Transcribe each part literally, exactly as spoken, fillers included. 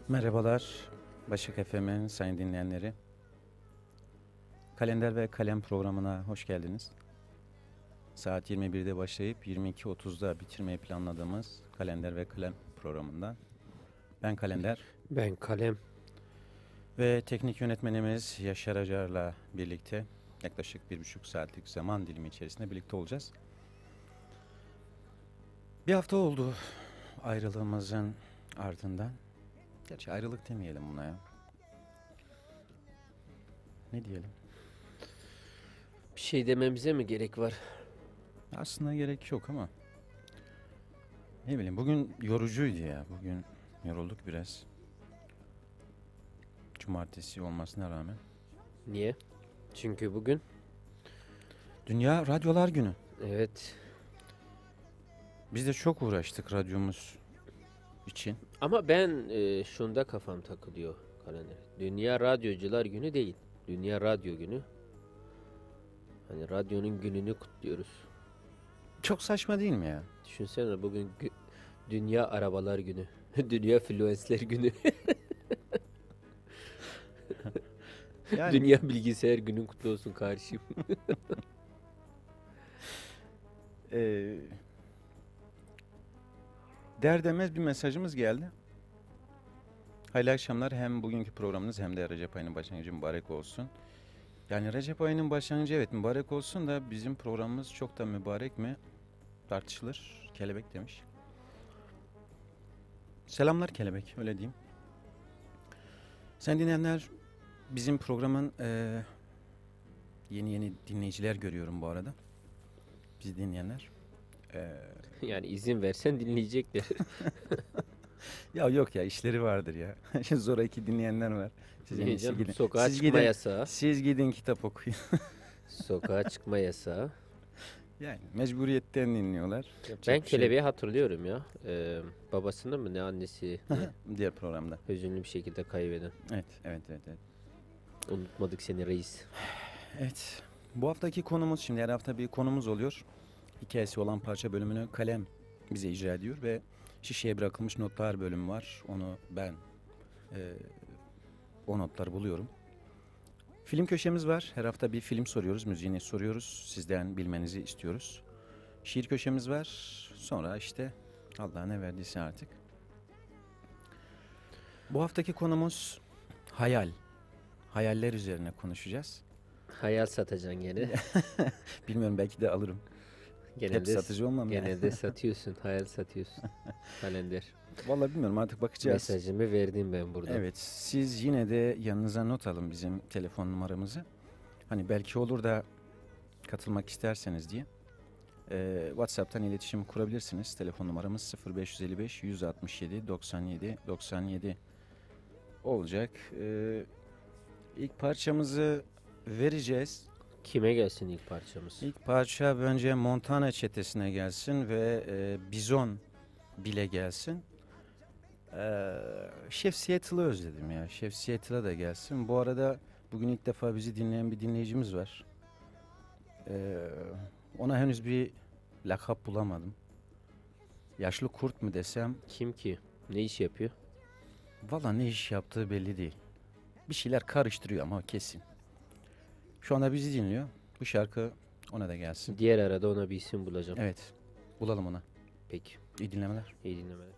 Merhabalar, Başak F M'in sayın dinleyenleri. Kalender ve Kalem programına hoş geldiniz. Saat yirmi birde başlayıp yirmi iki otuzda bitirmeyi planladığımız Kalender ve Kalem programında ben Kalender. Ben Kalem. Ve teknik yönetmenimiz Yaşar Acar'la birlikte yaklaşık bir buçuk saatlik zaman dilimi içerisinde birlikte olacağız. Bir hafta oldu ayrılığımızın ardından. Gerçi ayrılık demeyelim buna ya. Ne diyelim? Bir şey dememize mi gerek var? Aslında gerek yok ama ne bileyim, bugün yorucuydu ya. Bugün yorulduk biraz. Cumartesi olmasına rağmen. Niye? Çünkü bugün. Dünya Radyolar Günü. Evet. Biz de çok uğraştık radyomuz için. Ama ben e, şunda kafam takılıyor Kalender. Dünya Radyocular Günü değil. Dünya Radyo Günü. Hani radyonun gününü kutluyoruz. Çok saçma değil mi ya? Düşünsene bugün gü- Dünya Arabalar Günü. Dünya Fluensler Günü. Yani Dünya Bilgisayar Günün kutlu olsun kardeşim. Ee, derdemez bir mesajımız geldi. Hayırlı akşamlar. Hem bugünkü programınız hem de Recep ayının başlangıcı mübarek olsun. Yani Recep ayının başlangıcı evet mübarek olsun da bizim programımız çok da mübarek mi tartışılır. Kelebek demiş. Selamlar Kelebek, öyle diyeyim. Sen dinleyenler, bizim programın e, yeni yeni dinleyiciler görüyorum bu arada. Bizi dinleyenler. E, Yani izin versen dinleyecekler. ya yok ya, işleri vardır ya. Zoraki dinleyenler var. Siz en Niye iyisi canım? gidin. Sokağa Siz çıkma gidin, yasağı. siz gidin kitap okuyun. Sokağa çıkma yasağı. Yani mecburiyetten dinliyorlar. Yapacak Ben bir şey kelebeği hatırlıyorum ya. Ee, babasını mı ne annesi ne? yok. Diğer programda. Hüzünlü bir şekilde kaybeden. Evet, evet, evet, evet. Unutmadık seni reis. Evet. Bu haftaki konumuz, şimdi her hafta bir konumuz oluyor. Hikayesi olan parça bölümünü Kalem bize icra ediyor ve şişeye bırakılmış notlar bölümü var. Onu ben e, o notları buluyorum. Film köşemiz var. Her hafta bir film soruyoruz, müziğini soruyoruz. Sizden bilmenizi istiyoruz. Şiir köşemiz var. Sonra işte Allah ne verdiyse artık. Bu haftaki konumuz hayal. Hayaller üzerine konuşacağız. Hayal satacaksın gene. Bilmiyorum, belki de alırım. Hep Genelde, satıcı olmam ya. genelde satıyorsun. Hayal satıyorsun. Kalender. Vallahi bilmiyorum, artık bakacağız. Mesajımı verdim ben burada. Evet, siz yine de yanınıza not alın bizim telefon numaramızı. Hani belki olur da katılmak isterseniz diye. Ee, WhatsApp'tan iletişim kurabilirsiniz. Telefon numaramız sıfır beş yüz elli beş yüz altmış yedi doksan yedi doksan yedi olacak. Ee, ilk parçamızı vereceğiz. Kime gelsin ilk parçamız? İlk parça önce Montana çetesine gelsin ve e, Bizon bile gelsin. Ee, Chef Seattle'ı özledim ya. Chef Seattle'a da gelsin. Bu arada bugün ilk defa bizi dinleyen bir dinleyicimiz var. Ee, ona henüz bir lakap bulamadım. Yaşlı kurt mu desem? Kim ki? Ne iş yapıyor? Valla ne iş yaptığı belli değil. Bir şeyler karıştırıyor ama kesin. Şu anda bizi dinliyor. Bu şarkı ona da gelsin. Diğer arada ona bir isim bulacağım. Evet. Bulalım ona. Peki. İyi dinlemeler. İyi dinlemeler.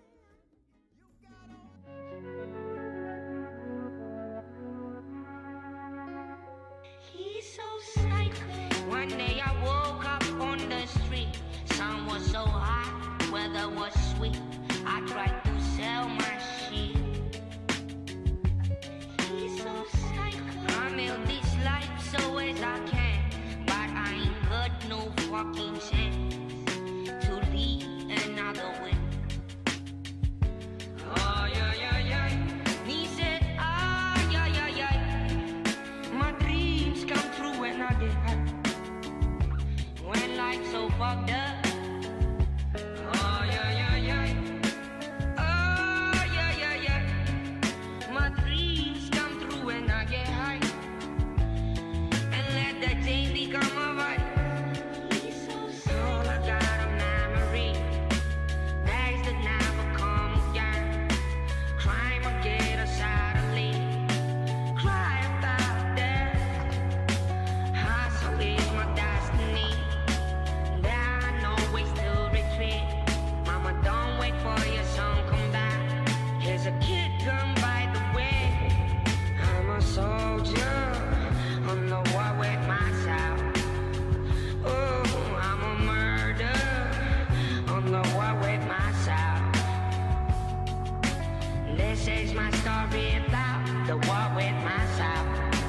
He's so psycho. One day I woke up on the street. Sun was so hot, weather was sweet. I tried to sell my shit. He's so psycho. I live this life so as I can, but I ain't got no fucking sense to lead another way. Oh yeah yeah yeah. He said, ah yeah yeah yeah. My dreams come true when I get high. When life's so fucked up. Oh yeah yeah is my story about the war with myself.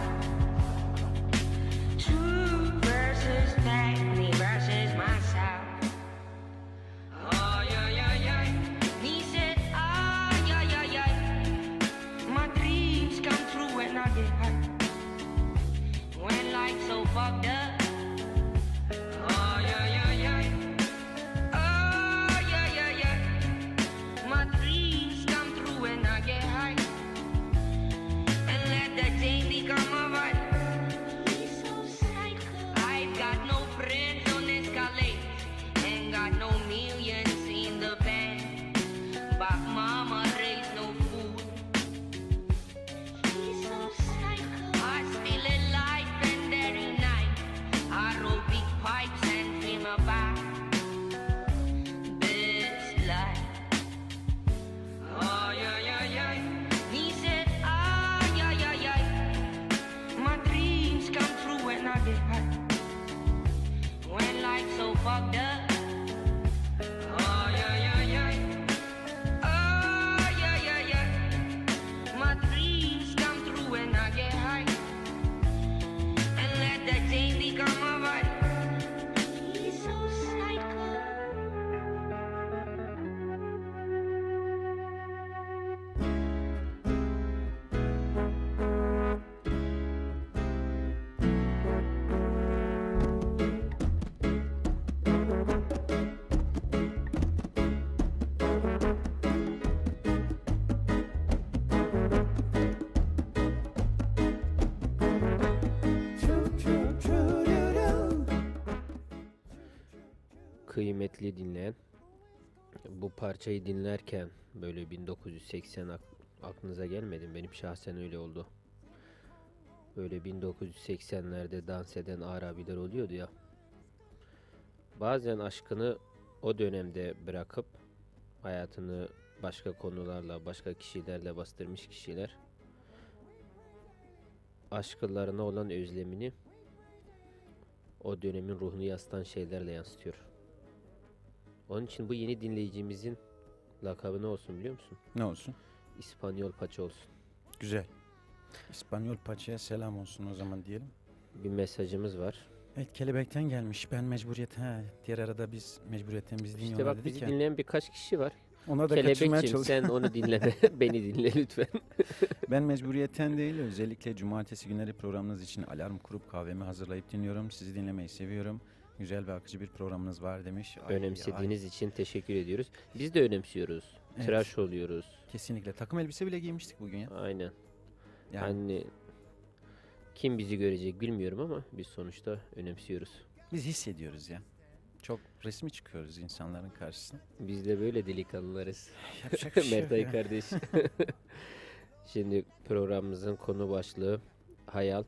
Two versus me versus myself. Oh yeah yeah yeah. He said, ah yeah yeah yeah. My dreams come true when I get high. When life's so fucked up. Oh yeah yeah yeah. Oh yeah yeah yeah. My dreams come true when I get high. And let the day become a right. He's so psycho. I've got no friends on Escalade. Ain't got no millions in the bank. But mama raised no food. He's so psycho. I still alive and every night I roll big pipes and dream about this life. Oh yeah yeah yeah. He said, ah yeah yeah yeah. My dreams come true when I get high. When life's so fucked up. Oh yeah yeah yeah. Oh yeah yeah yeah. My dreams come true when I get high. And let the day become a right. He's so psycho. Kıymetli dinleyen, bu parçayı dinlerken böyle bin dokuz yüz seksen ak- aklınıza gelmedi mi? Benim şahsen öyle oldu. Böyle bin dokuz yüz seksenlerde dans eden Arabiler oluyordu ya. Bazen aşkını o dönemde bırakıp hayatını başka konularla, başka kişilerle bastırmış kişiler aşklarına olan özlemini o dönemin ruhunu yansıtan şeylerle yansıtıyor. Onun için bu yeni dinleyicimizin lakabı ne olsun biliyor musun? Ne olsun? İspanyol paça olsun. Güzel. İspanyol paçaya selam olsun o zaman diyelim. Bir mesajımız var. Evet, Kelebek'ten gelmiş. Ben mecburiyet ha diğer arada biz mecburiyetten biz İşte dinliyorlar bak dedik bizi ya. dinleyen birkaç kişi var. Ona da kaçırmaya Kelebekçim çalışıyorum. sen onu dinleme. Beni dinle lütfen. Ben mecburiyetten değil, özellikle cumartesi günleri programınız için alarm kurup kahvemi hazırlayıp dinliyorum. Sizi dinlemeyi seviyorum. Güzel ve akıcı bir programınız var demiş. Ay, Önemsediğiniz için teşekkür ediyoruz. Biz de önemsiyoruz. Evet. Tıraş oluyoruz. ay, kesinlikle. Takım elbise bile giymiştik bugün ya. Aynen. Yani Hani kim bizi görecek bilmiyorum ama biz sonuçta önemsiyoruz. biz hissediyoruz ya. Çok resmi çıkıyoruz insanların karşısına. Biz de böyle delikanlılarız. Yapacak bir şey yok Mertay ya. kardeş. Şimdi programımızın konu başlığı hayal.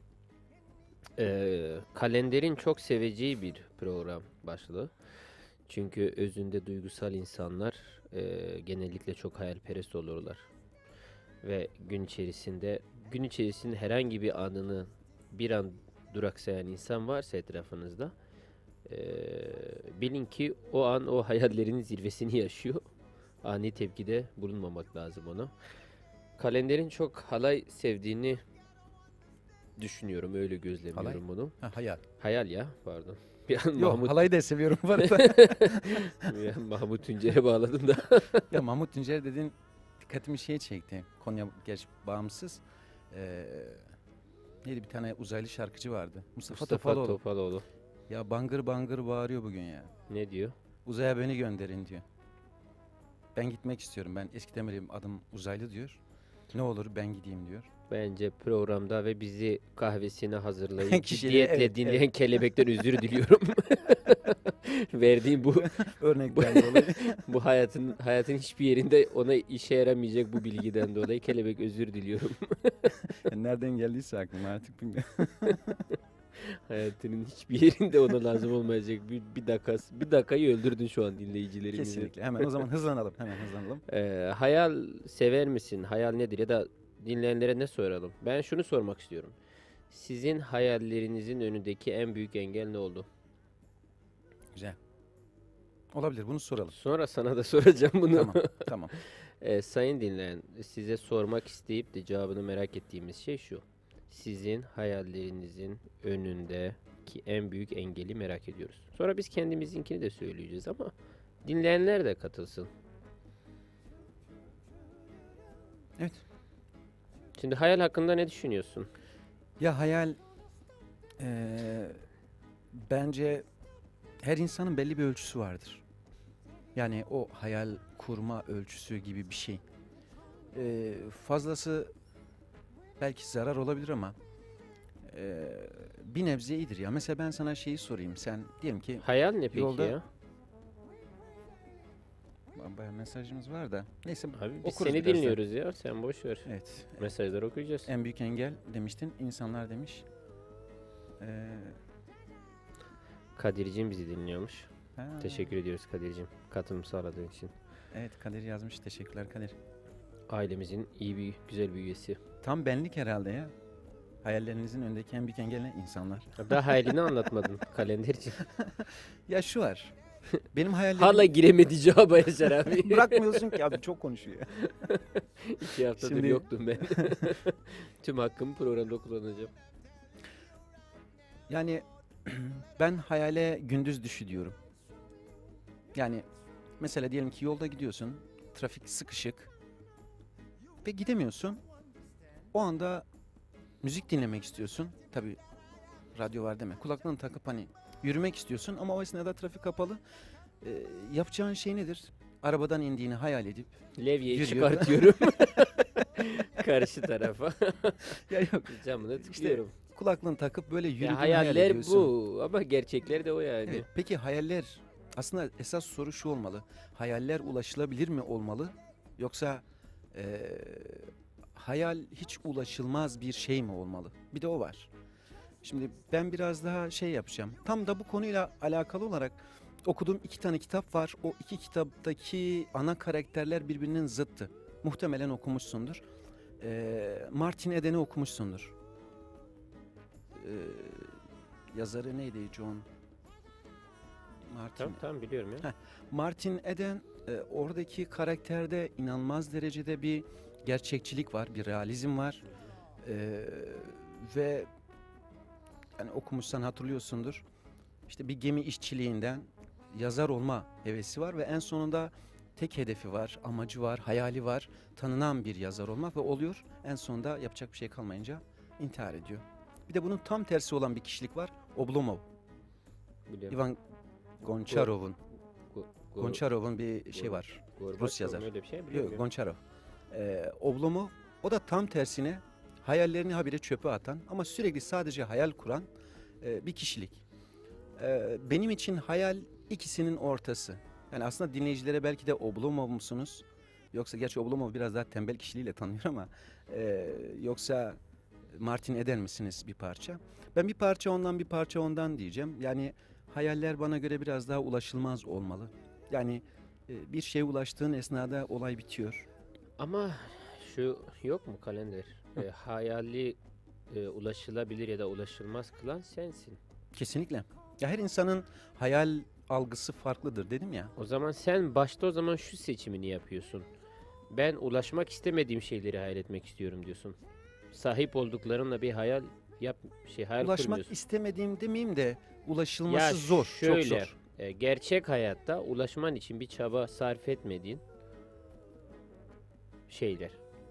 Ee, kalenderin çok seveceği bir program başlığı. Çünkü özünde duygusal insanlar e, genellikle çok hayalperest olurlar. Ve gün içerisinde gün içerisinde herhangi bir anını bir an duraksayan insan varsa etrafınızda e, bilin ki o an o hayallerinin zirvesini yaşıyor. Ani tepkide bulunmamak lazım ona. Kalenderin çok halay sevdiğini düşünüyorum. Öyle gözlemliyorum Halay? bunu. Ha, hayal. Hayal ya pardon. Bir an Yok, Mahmut, halayı da seviyorum bu arada. bir an Mahmut Tuncer'e bağladım da. Ya Mahmut Tuncer dediğin dikkatimi şeye çekti. Konya gerçi bağımsız. Ee, neydi bir tane uzaylı şarkıcı vardı. Mustafa, Mustafa Topaloğlu. Topaloğlu. Ya bangır bangır bağırıyor bugün ya. Ne diyor? Uzaya beni gönderin diyor. Ben gitmek istiyorum. Ben eski demeliyim, adım uzaylı diyor. Ne olur ben gideyim diyor. Bence programda ve bizi kahvesine hazırlayıp Kişiyle, ciddiyetle evet, dinleyen evet. kelebekten özür diliyorum. Verdiğim bu Örnekten dolayı. bu hayatın hayatın hiçbir yerinde ona işe yaramayacak bu bilgiden dolayı kelebek özür diliyorum. Nereden geldiyse aklıma artık bilmiyorum. Hayatının hiçbir yerinde ona lazım olmayacak bir, bir dakika bir dakikayı öldürdün şu an dinleyicilerimizi. Kesinlikle. Hemen o zaman hızlanalım. Hemen hızlanalım. Ee, hayal sever misin? Hayal nedir? Ya da dinleyenlere ne soralım? Ben şunu sormak istiyorum. Sizin hayallerinizin önündeki en büyük engel ne oldu? Güzel. Olabilir, bunu soralım. Sonra sana da soracağım bunu. Tamam, tamam. Ee, sayın dinleyen, size sormak isteyip de cevabını merak ettiğimiz şey şu. Sizin hayallerinizin önündeki en büyük engeli merak ediyoruz. Sonra biz kendimizinkini de söyleyeceğiz ama dinleyenler de katılsın. Evet. Şimdi hayal hakkında ne düşünüyorsun? Ya hayal eee, bence her insanın belli bir ölçüsü vardır. Yani o hayal kurma ölçüsü gibi bir şey. Eee, fazlası belki zarar olabilir ama eee, bir nebze iyidir ya. Mesela ben sana şeyi sorayım. Sen diyelim ki Hayal ne peki Yolda- ya? bayağı mesajımız var da. Neyse Abi biz okuruz seni birazdan. dinliyoruz ya. Sen boş ver. Evet. Mesajları okuyacağız. En büyük engel demiştin. İnsanlar demiş. Eee, Kadir'cim bizi dinliyormuş. ha, Teşekkür ediyoruz Kadir'cim katılım sağladığın için. Evet, Kadir yazmış. Teşekkürler Kadir. Ailemizin iyi bir güzel bir üyesi. Tam benlik herhalde ya. Hayallerinizin önündeki en büyük engel ne? İnsanlar. Daha hayalini anlatmadın kalenderci. Ya şu var. Benim hayallerim... Hala giremedi cevaba Yaşar abi. Bırakmıyorsun ki abi, çok konuşuyor ya. İki haftadır Şimdi- yoktum ben. Tüm hakkımı programda kullanacağım. Yani ben hayale gündüz düşü diyorum. Yani mesela diyelim ki yolda gidiyorsun. Trafik sıkışık. Ve gidemiyorsun. O anda müzik dinlemek istiyorsun. Tabii radyo var deme. Kulaklığını takıp hani yürümek istiyorsun ama o esnada trafik kapalı. Ee, yapacağın şey nedir? Arabadan indiğini hayal edip Levyeyi Yürüyor. çıkartıyorum. Karşı tarafa. ya yok Camını tıkıyorum. kulaklığını takıp böyle yürüdüğünü Ya hayal hayaller ediyorsun. bu ama gerçekler de o yani. Evet, peki hayaller, aslında esas soru şu olmalı. Hayaller ulaşılabilir mi olmalı? Yoksa eee, hayal hiç ulaşılmaz bir şey mi olmalı? Bir de o var. Şimdi ben biraz daha şey yapacağım. Tam da bu konuyla alakalı olarak okuduğum iki tane kitap var. O iki kitaptaki ana karakterler birbirinin zıttı. Muhtemelen okumuşsundur. Eee, Martin Eden'i okumuşsundur. Eee, yazarı neydi? John Martin. Tamam tamam biliyorum ya. Heh. Martin Eden e, oradaki karakterde inanılmaz derecede bir gerçekçilik var, bir realizm var. E, ve yani okumuşsan hatırlıyorsundur. İşte bir gemi işçiliğinden yazar olma hevesi var ve en sonunda tek hedefi var, amacı var, hayali var. Tanınan bir yazar olmak ve oluyor. En sonunda yapacak bir şey kalmayınca intihar ediyor. Bir de bunun tam tersi olan bir kişilik var. Oblomov. Biliyorum. Ivan Gonçarov'un. Go- Go- Gonçarov'un bir şey Go- var. Gorbaçov Rus yazar. mu, öyle bir şey biliyorum Yok, ya. Gonçarov. Ee, Oblomov, o da tam tersine hayallerini habire çöpe atan ama sürekli sadece hayal kuran e, bir kişilik. Ee, benim için hayal ikisinin ortası. Yani aslında dinleyicilere belki de Oblomov musunuz? Yoksa gerçi Oblomov biraz daha tembel kişiliğiyle tanıyor ama e, yoksa Martin Eden misiniz bir parça? Ben bir parça ondan bir parça ondan diyeceğim. Yani hayaller bana göre biraz daha ulaşılmaz olmalı. Yani e, bir şeye ulaştığın esnada olay bitiyor. Ama şu yok mu kalender? E, hayali e, ulaşılabilir ya da ulaşılmaz kılan sensin. Kesinlikle. Ya her insanın hayal algısı farklıdır dedim ya. O zaman sen başta o zaman şu seçimini yapıyorsun. Ben ulaşmak istemediğim şeyleri hayal etmek istiyorum diyorsun. Sahip olduklarınla bir hayal yap şey hayal Ulaşmak kurmuyorsun. istemediğim demeyeyim de ulaşılması Ya zor, şöyle, çok zor. e, gerçek hayatta ulaşman için bir çaba sarf etmediğin şeyler.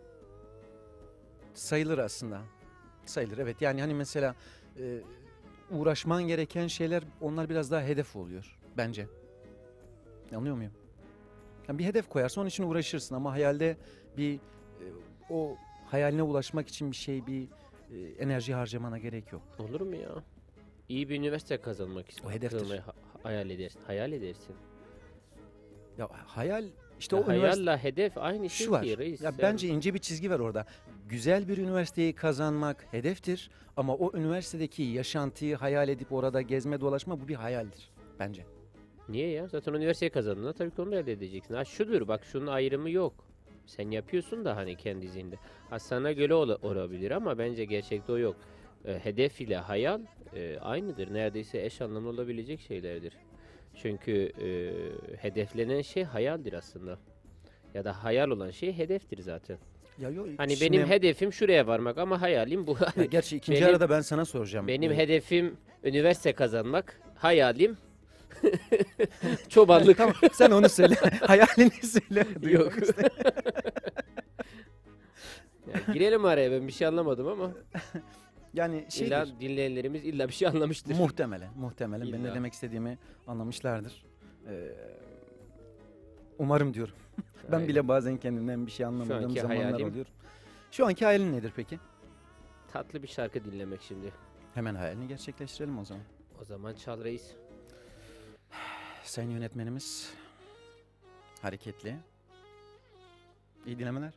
Sayılır aslında. Sayılır evet. Yani hani mesela e, uğraşman gereken şeyler, onlar biraz daha hedef oluyor bence. Anlıyor muyum? Yani bir hedef koyarsın, onun için uğraşırsın ama hayalde bir e, o hayaline ulaşmak için bir şey, bir e, enerji harcamana gerek yok. Olur mu ya? İyi bir üniversite kazanmak istiyorsun. hedeftir. Kazanmayı ha- hayal edersin. Hayal edersin. Ya hayal işte Ya o üniversite hayalla hedef aynı şey şu var. ki reis. Ya Sen- bence ince bir çizgi var orada. Güzel bir üniversiteyi kazanmak hedeftir ama o üniversitedeki yaşantıyı hayal edip orada gezme dolaşma, bu bir hayaldir bence. Niye ya? Zaten üniversiteyi kazandığında tabii ki onu da elde edeceksin. Ha şudur bak, şunun ayrımı yok. Sen yapıyorsun da hani kendi zihninde. Ha sana göre ola- olabilir ama bence gerçekte o yok. E, hedef ile hayal e, aynıdır. Neredeyse eş anlamlı olabilecek şeylerdir. Çünkü e, hedeflenen şey hayaldir aslında. Ya da hayal olan şey hedeftir zaten. Ya yo, Hani şimdi- benim hedefim şuraya varmak ama hayalim bu. Ya gerçi ikinci benim- arada ben sana soracağım. Benim Ee, hedefim üniversite kazanmak, hayalim çobanlık. Tamam, sen onu söyle. Hayalini söyle. Yok. Ya girelim araya, ben bir şey anlamadım ama Yani şey illa dinleyenlerimiz illa bir şey anlamıştır. muhtemelen, muhtemelen benim ne İlla. demek istediğimi anlamışlardır. Ee, umarım diyorum. Ben Aynen. bile bazen kendimden bir şey anlamadığım anki zamanlar hayalim- oluyor. Şu anki hayalin nedir peki? Tatlı bir şarkı dinlemek şimdi. Hemen hayalini gerçekleştirelim o zaman. O zaman çal reis. Sayın yönetmenimiz hareketli. İyi dinlemeler.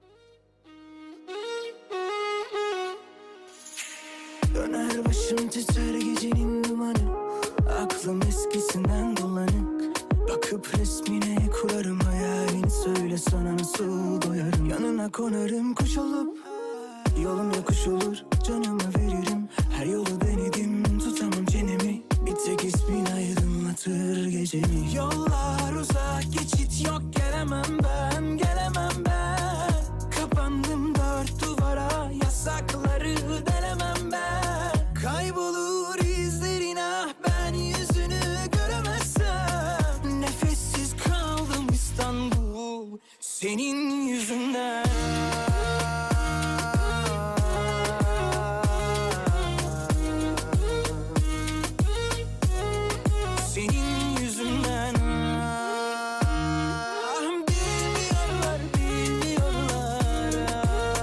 Döner başım titrer gecenin dumanı. Aklım eskisinden dolanık. Bakıp resmine kurarım hayalini. Söyle sana nasıl doyarım. Yanına konarım kuş olup. Yolum yokuş olur, canımı veririm. Her yolu denedim, tutamam çenemi. Bir tek ismin aydınlatır gecemi. Yollar uzak, geçit yok, gelemem ben, gelemem ben. Kapandım dört duvara, yasakları delemem ben. Kaybolur izlerin, ah ben yüzünü göremezsem. Nefessiz kaldım İstanbul, senin yüzünden. Senin yüzünden. Ah, bilmiyorlar, bilmiyorlar.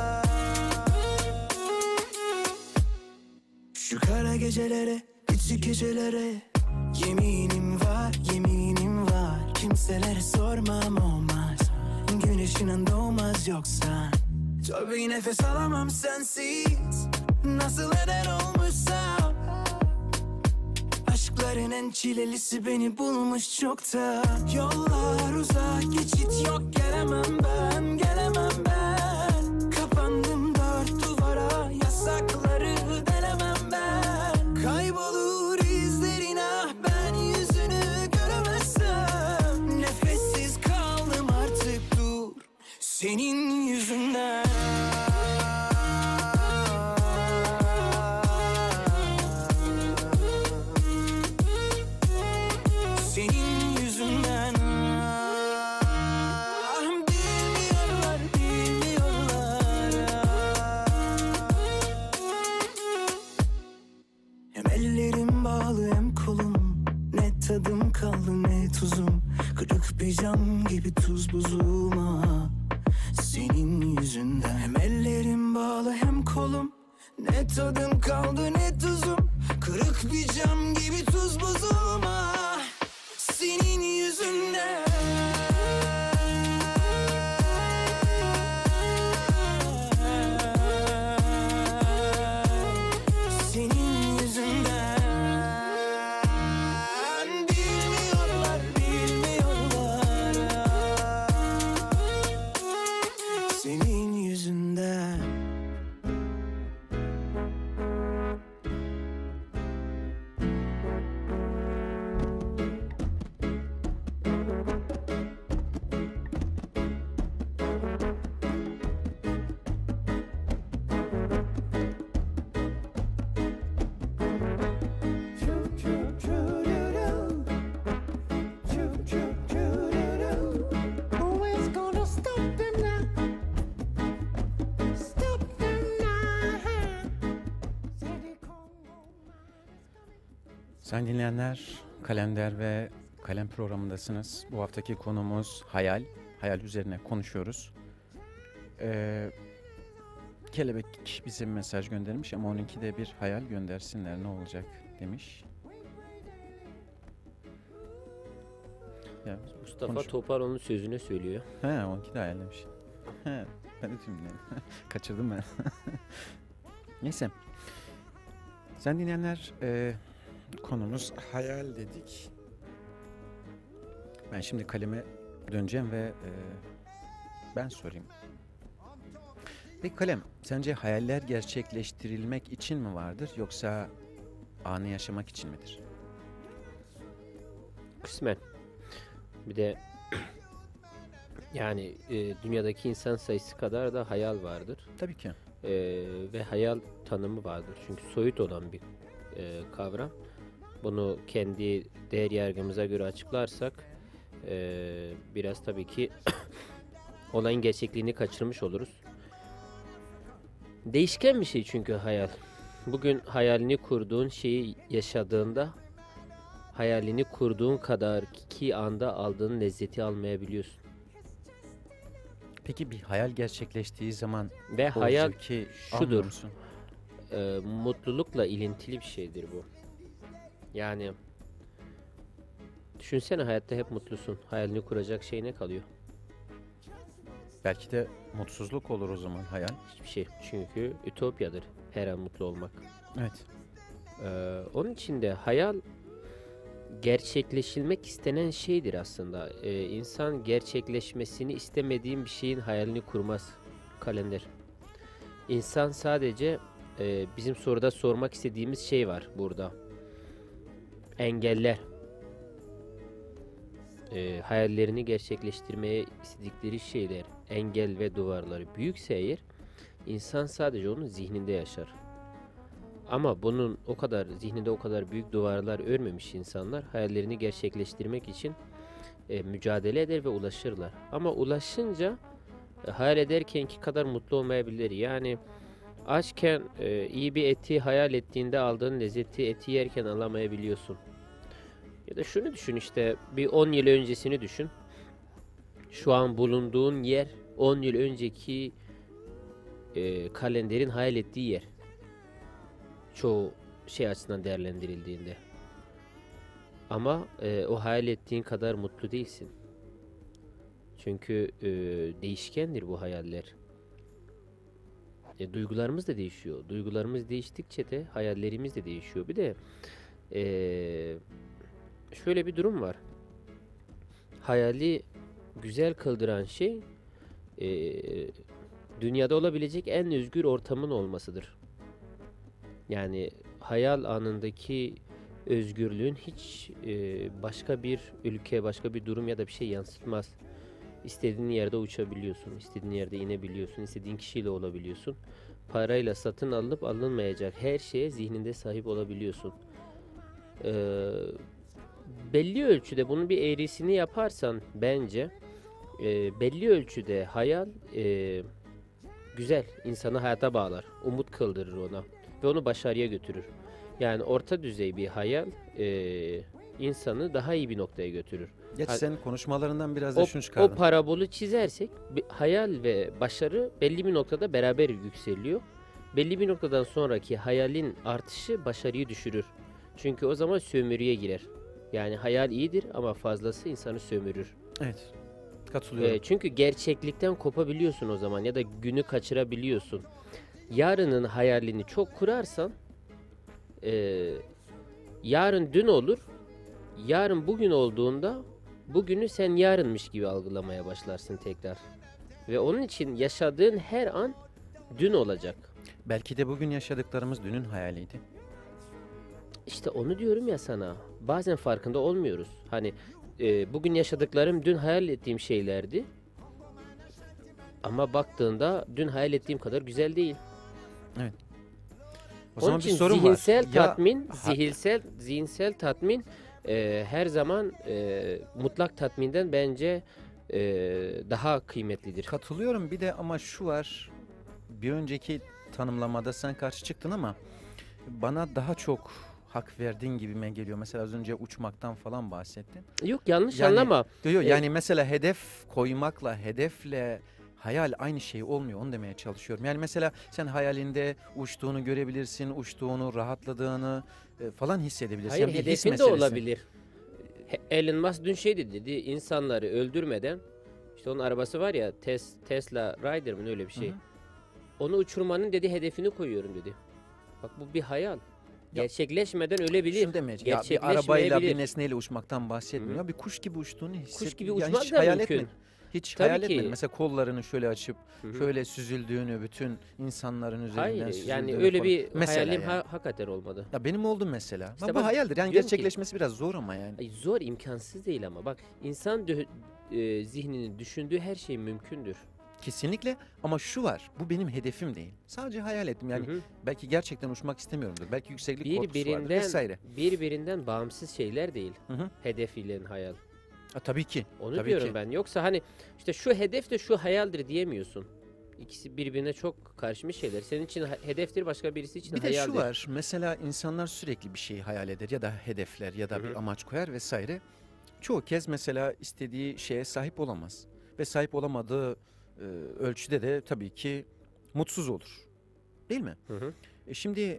Şu kara gecelere, küçük gecelere yeminim var, yeminim var. Kimselere sormam olmaz. Güneşin doğmaz yoksa. Tabii nefes alamam sensiz. Nasıl eder olmuşsa. Aşkların en çilelisi beni bulmuş çokta. Yollar uzak, geçit yok, gelemem ben, gelemem ben. Kapandım dört duvara, yasakları delemem ben. Kaybolur izlerin, ah ben yüzünü göremezsem. Nefessiz kaldım artık, dur senin yüzünden. Senin yüzünden. Ah, bilmiyorlar, bilmiyorlar. Hem ellerim bağlı hem kolum. Ne tadım kaldı ne tuzum. Kırık bir cam gibi tuz buzum ah. Senin yüzünden. Hem ellerim bağlı hem kolum. Ne tadım kaldı ne tuzum. Kırık bir cam gibi tuz buzum ah. Senin yüzünden. Senin yüzünden. Bilmiyorlar, bilmiyorlar. Senin yüzünden. Who is gonna stop them now? Stop them now. Say Congo. Sayın dinleyenler, Kalender ve Kalem programındasınız. Bu haftaki konumuz hayal. Hayal üzerine konuşuyoruz. Ee, Kelebek bize bir mesaj göndermiş ama onunki de bir hayal göndersinler ne olacak demiş. Ya, Mustafa Konuş. Topaloğlu'nun sözüne söylüyor. he, onunki de hayal demiş. He, ben de tüm dinledim. Kaçırdım ben. Neyse. Sen dinleyenler, e, konumuz hayal dedik. Ben şimdi kaleme döneceğim ve e, ben sorayım. Peki Kalem, sence hayaller gerçekleştirilmek için mi vardır yoksa anı yaşamak için midir? Kısmen. Bir de yani e, dünyadaki insan sayısı kadar da hayal vardır. Tabii ki. E, ve hayal tanımı vardır. Çünkü soyut olan bir e, kavram. Bunu kendi değer yargımıza göre açıklarsak e, biraz tabii ki olayın gerçekliğini kaçırmış oluruz. Değişken bir şey çünkü hayal. Bugün hayalini kurduğun şeyi yaşadığında hayalini kurduğun kadar ki anda aldığın lezzeti almayabiliyorsun. Peki bir hayal gerçekleştiği zaman Ve o hayal zevki şudur. almıyor musun? e, mutlulukla ilintili bir şeydir bu. Yani düşünsene hayatta hep mutlusun. Hayalini kuracak şey ne kalıyor? Belki de mutsuzluk olur o zaman hayal. Hiçbir şey. Çünkü ütopyadır her an mutlu olmak. Evet. Ee, onun için de hayal gerçekleşilmek istenen şeydir aslında. Ee, insan gerçekleşmesini istemediğin bir şeyin hayalini kurmaz. Kalender. İnsan sadece e, bizim soruda sormak istediğimiz şey var burada. Engeller. Ee, hayallerini gerçekleştirmeye istedikleri şeyler, engel ve duvarları büyükse eğer, insan sadece onun zihninde yaşar. Ama bunun o kadar zihninde o kadar büyük duvarlar örmemiş insanlar hayallerini gerçekleştirmek için e, mücadele eder ve ulaşırlar. Ama ulaşınca e, hayal ederkenki kadar mutlu olmayabilir. Yani açken e, iyi bir eti hayal ettiğinde aldığın lezzeti eti yerken alamayabiliyorsun. Ya da şunu düşün, işte bir on yıl öncesini düşün. Şu an bulunduğun yer on yıl önceki e, kalenderin hayal ettiği yer. Çoğu şey açısından değerlendirildiğinde. Ama e, o hayal ettiğin kadar mutlu değilsin. Çünkü e, değişkendir bu hayaller. E, duygularımız da değişiyor. Duygularımız değiştikçe de hayallerimiz de değişiyor. Bir de e, şöyle bir durum var. Hayali güzel kıldıran şey e, dünyada olabilecek en özgür ortamın olmasıdır. Yani hayal anındaki özgürlüğün hiç e, başka bir ülke, başka bir durum ya da bir şey yansıtmaz. İstediğin yerde uçabiliyorsun, istediğin yerde inebiliyorsun, istediğin kişiyle olabiliyorsun. Parayla satın alınıp alınmayacak her şeye zihninde sahip olabiliyorsun. Ee, belli ölçüde bunun bir eğrisini yaparsan bence e, belli ölçüde hayal e, güzel, insanı hayata bağlar, umut kıldırır ona ve onu başarıya götürür. Yani orta düzey bir hayal e, insanı daha iyi bir noktaya götürür. Geç Ha- sen konuşmalarından biraz da O, şunu o çıkardın. parabolu çizersek bir hayal ve başarı belli bir noktada beraber yükseliyor. Belli bir noktadan sonraki hayalin artışı başarıyı düşürür. Çünkü o zaman sömürüye girer. Yani hayal iyidir ama fazlası insanı sömürür. Evet. Katılıyorum. Ee, çünkü gerçeklikten kopabiliyorsun o zaman ya da günü kaçırabiliyorsun. Yarının hayalini çok kurarsan e, yarın dün olur. Yarın bugün olduğunda bugünü sen yarınmış gibi algılamaya başlarsın tekrar. Ve onun için yaşadığın her an dün olacak. Belki de bugün yaşadıklarımız dünün hayaliydi. İşte onu diyorum ya sana. Bazen farkında olmuyoruz. Hani e, bugün yaşadıklarım dün hayal ettiğim şeylerdi. Ama baktığında dün hayal ettiğim kadar güzel değil. O Onun zaman bir için sorun zihinsel var. Ya- tatmin, Ha- zihinsel zihinsel tatmin e, her zaman e, mutlak tatminden bence e, daha kıymetlidir. Katılıyorum. Bir de ama şu var. Bir önceki tanımlamada sen karşı çıktın ama bana daha çok hak verdiğin gibime geliyor. Mesela az önce uçmaktan falan bahsettin. Yok yanlış Yani- anlama. Diyor E- yani mesela hedef koymakla hedefle hayal aynı şey olmuyor. Onu demeye çalışıyorum. Yani mesela sen hayalinde uçtuğunu görebilirsin, uçtuğunu, rahatladığını e, falan hissedebilirsin. Hayır, Yani bir his hedefin de meselesi. olabilir. He- Elon Musk dün şey dedi, dedi insanları öldürmeden, işte onun arabası var ya Tes- Tesla Rider mı öyle bir şey. Hı hı. Onu uçurmanın dedi hedefini koyuyorum dedi. Bak bu bir hayal. Gerçekleşmeden ölebilir. Şunu demeye ya bir arabayla bir Gerçekleşmeyebilir. nesneyle uçmaktan bahsetmiyor. Hı hı. Bir kuş gibi uçtuğunu hisset. Kuş gibi yani uçmak hiç da hayal mümkün. etmedin. Hiç Tabii hayal ki. etmedim. Mesela kollarını şöyle açıp Hı hı. şöyle süzüldüğünü, bütün insanların üzerinden Hayır yani süzüldüğünü öyle falan. bir Mesela hayalim yani. ha- hakikaten olmadı. Ya benim oldu mesela. İşte Ama bu bak, hayaldir. Yani diyorum ki- gerçekleşmesi biraz zor ama yani. Ay, zor, imkansız değil ama bak insan dö- e, zihninin düşündüğü her şey mümkündür. Kesinlikle, ama şu var. Bu benim hedefim değil. Sadece hayal ettim. Yani Hı hı. belki gerçekten uçmak istemiyorumdur. Belki yükseklik korkusu vardır Birbirinden vesaire. birbirinden bağımsız şeyler değil. Hı hı. Hedef ile hayal. Ha, tabii ki. Onu tabii diyorum ki. ben. Yoksa hani işte şu hedef de şu hayaldir diyemiyorsun. İkisi birbirine çok karışmış şeyler. Senin için ha- hedeftir, başka birisi için Bir de hayaldir. şu var. Mesela insanlar sürekli bir şeyi hayal eder ya da hedefler ya da Hı bir hı. amaç koyar vesaire. Çoğu kez mesela istediği şeye sahip olamaz. Ve sahip olamadığı e, ölçüde de tabii ki mutsuz olur. Değil mi? Hı hı. E şimdi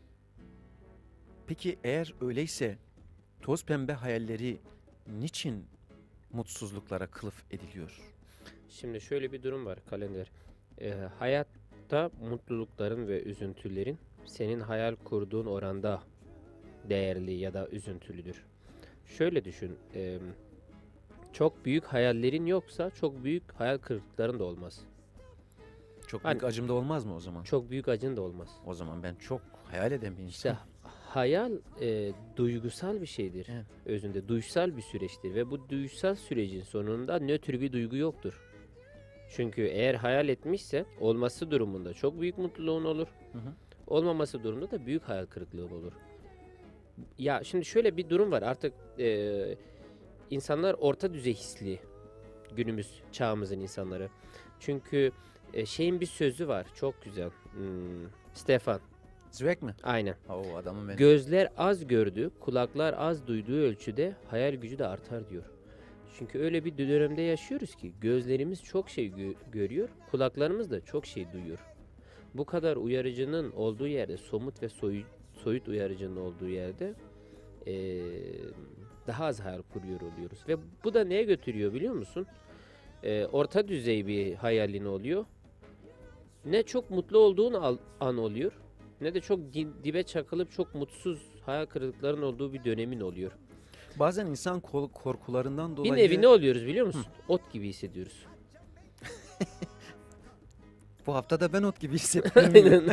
peki eğer öyleyse toz pembe hayalleri niçin mutsuzluklara kılıf ediliyor? Şimdi şöyle bir durum var kalender. Ee, hayatta mutlulukların ve üzüntülerin senin hayal kurduğun oranda değerli ya da üzüntülüdür. Şöyle düşün. e, çok büyük hayallerin yoksa çok büyük hayal kırıklıkların da olmaz. Çok Hani- büyük acım da olmaz mı o zaman? Çok büyük acın da olmaz. O zaman ben çok hayal eden bir İşte insanım. hayal e, duygusal bir şeydir. Evet. Özünde duysal bir süreçtir ve bu duysal sürecin sonunda nötr bir duygu yoktur. Çünkü eğer hayal etmişse olması durumunda çok büyük mutluluğun olur. Hı hı. Olmaması durumunda da büyük hayal kırıklığın olur. Ya şimdi şöyle bir durum var. Artık e, insanlar orta düzey hisli. Günümüz çağımızın insanları. Çünkü e, şeyin bir sözü var. Çok güzel. Hmm, Stefan. Zweck mi? Aynen. Ha, o adamın ben. Gözler az gördü, kulaklar az duyduğu ölçüde hayal gücü de artar diyor. Çünkü öyle bir dönemde yaşıyoruz ki gözlerimiz çok şey gö- görüyor, kulaklarımız da çok şey duyuyor. Bu kadar uyarıcının olduğu yerde, somut ve soyut, soyut uyarıcının olduğu yerde eee, daha az hayal kuruyor oluyoruz. Ve bu da neye götürüyor biliyor musun? Eee, orta düzey bir hayalin oluyor. Ne çok mutlu olduğun al- an oluyor, ne de çok di- dibe çakılıp çok mutsuz hayal kırıklıkların olduğu bir dönemin oluyor. Bazen insan kol- korkularından dolayı... Bir nevi ne oluyoruz biliyor musun? Ot gibi hissediyoruz. Bu hafta da ben ot gibi hissediyorum. Aynen.